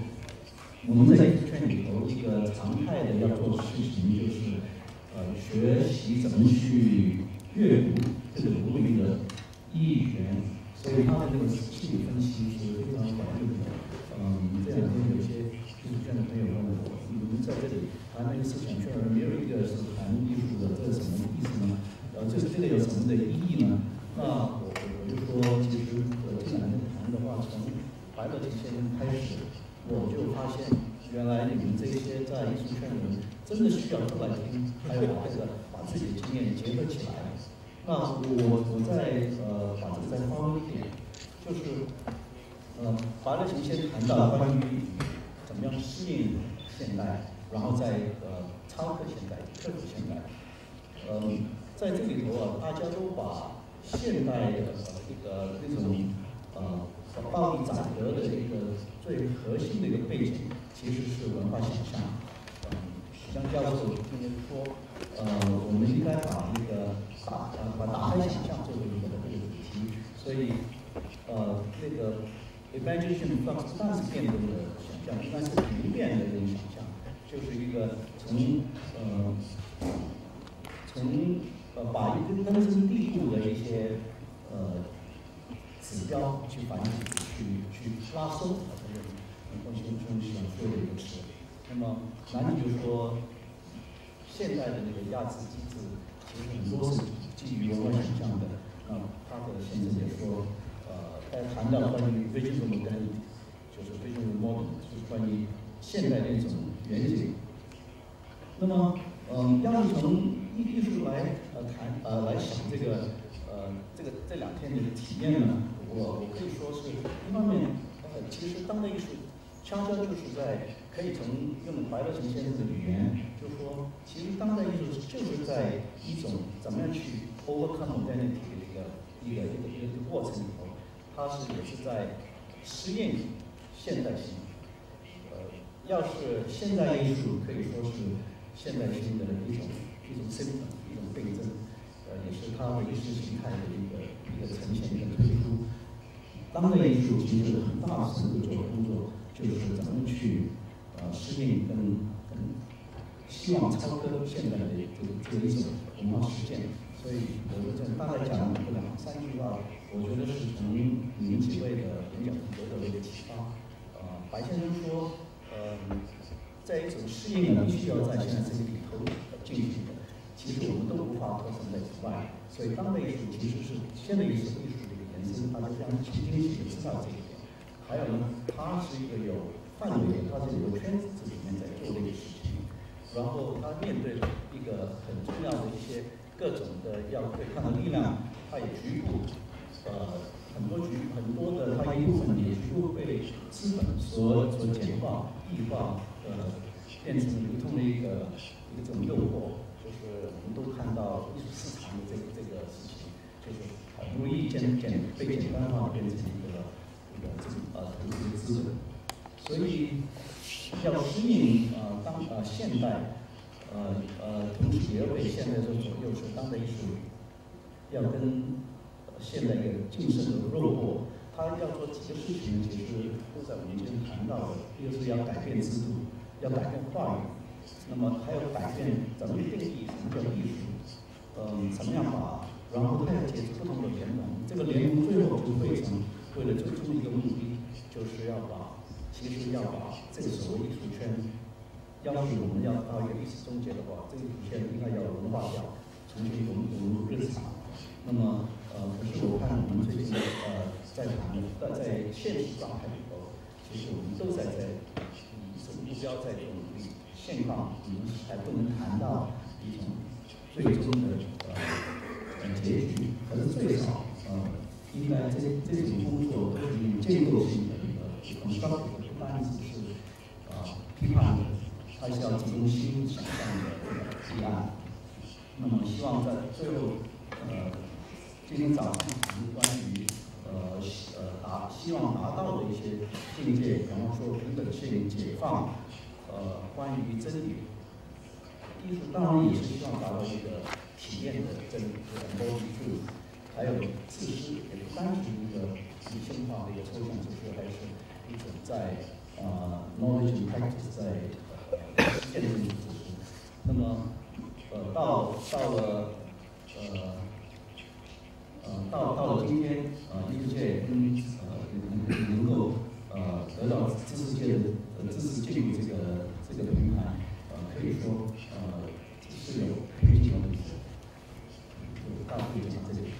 一个常态的要做的事情就是学习怎么去阅读这个独立的意义源。所以他的这个心理分析是非常管用的。这两天有些艺术圈的朋友问我，你们在这里谈那个思想圈，没有一个是谈艺术的，这是什么意思呢？这个有什么的意义呢？那我就说，其实这两天谈的话，从白乐提先生开始，我就发现原来你们这些在艺术圈的人真的需要出来听，还有把自己的经验结合起来。那我在把这个再发挥一点，就是白乐提先谈到关于怎么样适应现代，然后再超克现代、克服现代。在这里头啊，大家都把现代的那种暴力斩革的一个最核心的一个背景，其实是文化想象。许江教授今天说，我们应该把打开想象作为一个主题，所以那个 imagination 不但是变动的想象，应该是平面的这种想象，就是一个从把一个根深蒂固的一些指标去反映、去拉伸，这是邓先生想说的一个词。那么南就说，现代的那个压制机制，其实很多是基于文化想象的。他的先生也说，他谈到关于 visual modernity， 就是 visual modern， 就是关于现代的一种远景。那么，要是从艺术来来想这两天的体验呢，我可以说是一方面，其实当代艺术悄悄就是可以从用白乐成先生的语言，就是说，其实当代艺术就是在一种怎么样去 overcome modernity 的一个过程里头，它也是在适应现代性。要是现代艺术可以说是现代性的一种symptom， 一种病症，也是它的意识形态的一个呈现、一个推出。当代艺术其实很大程度做的工作，就是怎么去适应跟希望超脱现代的这一种文化实践。所以我这大概讲2、3句话，我觉得是从你们几位的演讲得到了一个启发。白先生说，在一种适应呢，必须要在现在这个里头进行的。其实我们都无法脱身在之外，所以当代艺术其实是现代艺术的一个延伸，大家非常清晰的知道这一点。还有呢，它是一个有范围的，它是有个圈子里面在做这个事情，然后它面对一个很重要的一些各种的要对抗的力量，它也局部很多的它一部分也局部被资本所简化、异化，变成流通的一种诱惑。就是我们都看到艺术市场的这个事情，就是好不容易被简单化变成一个投资的资本，所以要适应现代，同时也要被现代所左右，是当代艺术要跟现代的晋升的落后，它要做几个事情，其实都在我们今天谈到的，一个是要改变制度，要改变话语。那么还有改变怎么定义什么叫艺术，怎么样然后还要解释不同的联盟，这个联盟最后就会为了最终的一个目的，就是要把这个所谓艺术圈，要是我们要到一个历史终结的话，这个艺术圈应该要文化化，重新融入日常。那么可是我看我们最近在谈在现实状态里头，其实我们都在以什么目标在努力。现况我们还不能谈到一种最终的结局，可是最少应该这种工作都是有建构性的一个constructive，不单只是批判的，它是要提供新想象的提案。那么希望在最后今天早上关于希望达到的一些境界，比方说平等性、解放。关于真理，艺术当然也是希望达到一个体验的跟model 还有知识，也不单纯一个理性化的一个抽象知识，还是一种在knowledge and practice 在实践中的知识。那么到了今天艺术界能够得到知识界的知识进入这个平台，可以说是有推进的历史。大会就讲这里。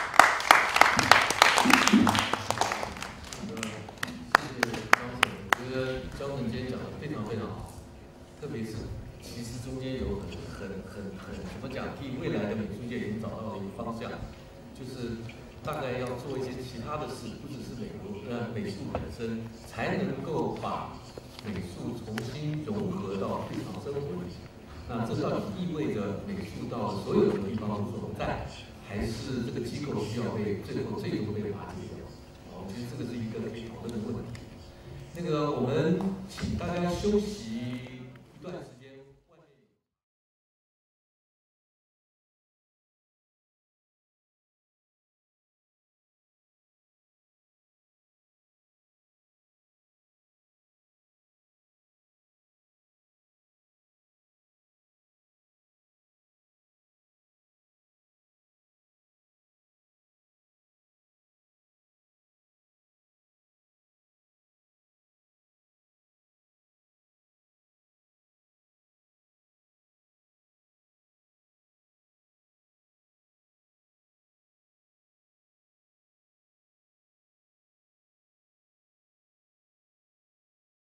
谢谢张总，我觉得张总今天讲的非常非常好，特别是其实中间有很怎么讲，替未来的美术界已经找到了一个方向，就是大概要做一些其他的事，不只是美术本身，才能够把美术重新融合到日常生活里。那这到底意味着美术到所有的地方无所不在，还是这个机构需要被最终被瓦解掉？我觉得这个是一个可以讨论的问题。我们请大家休息。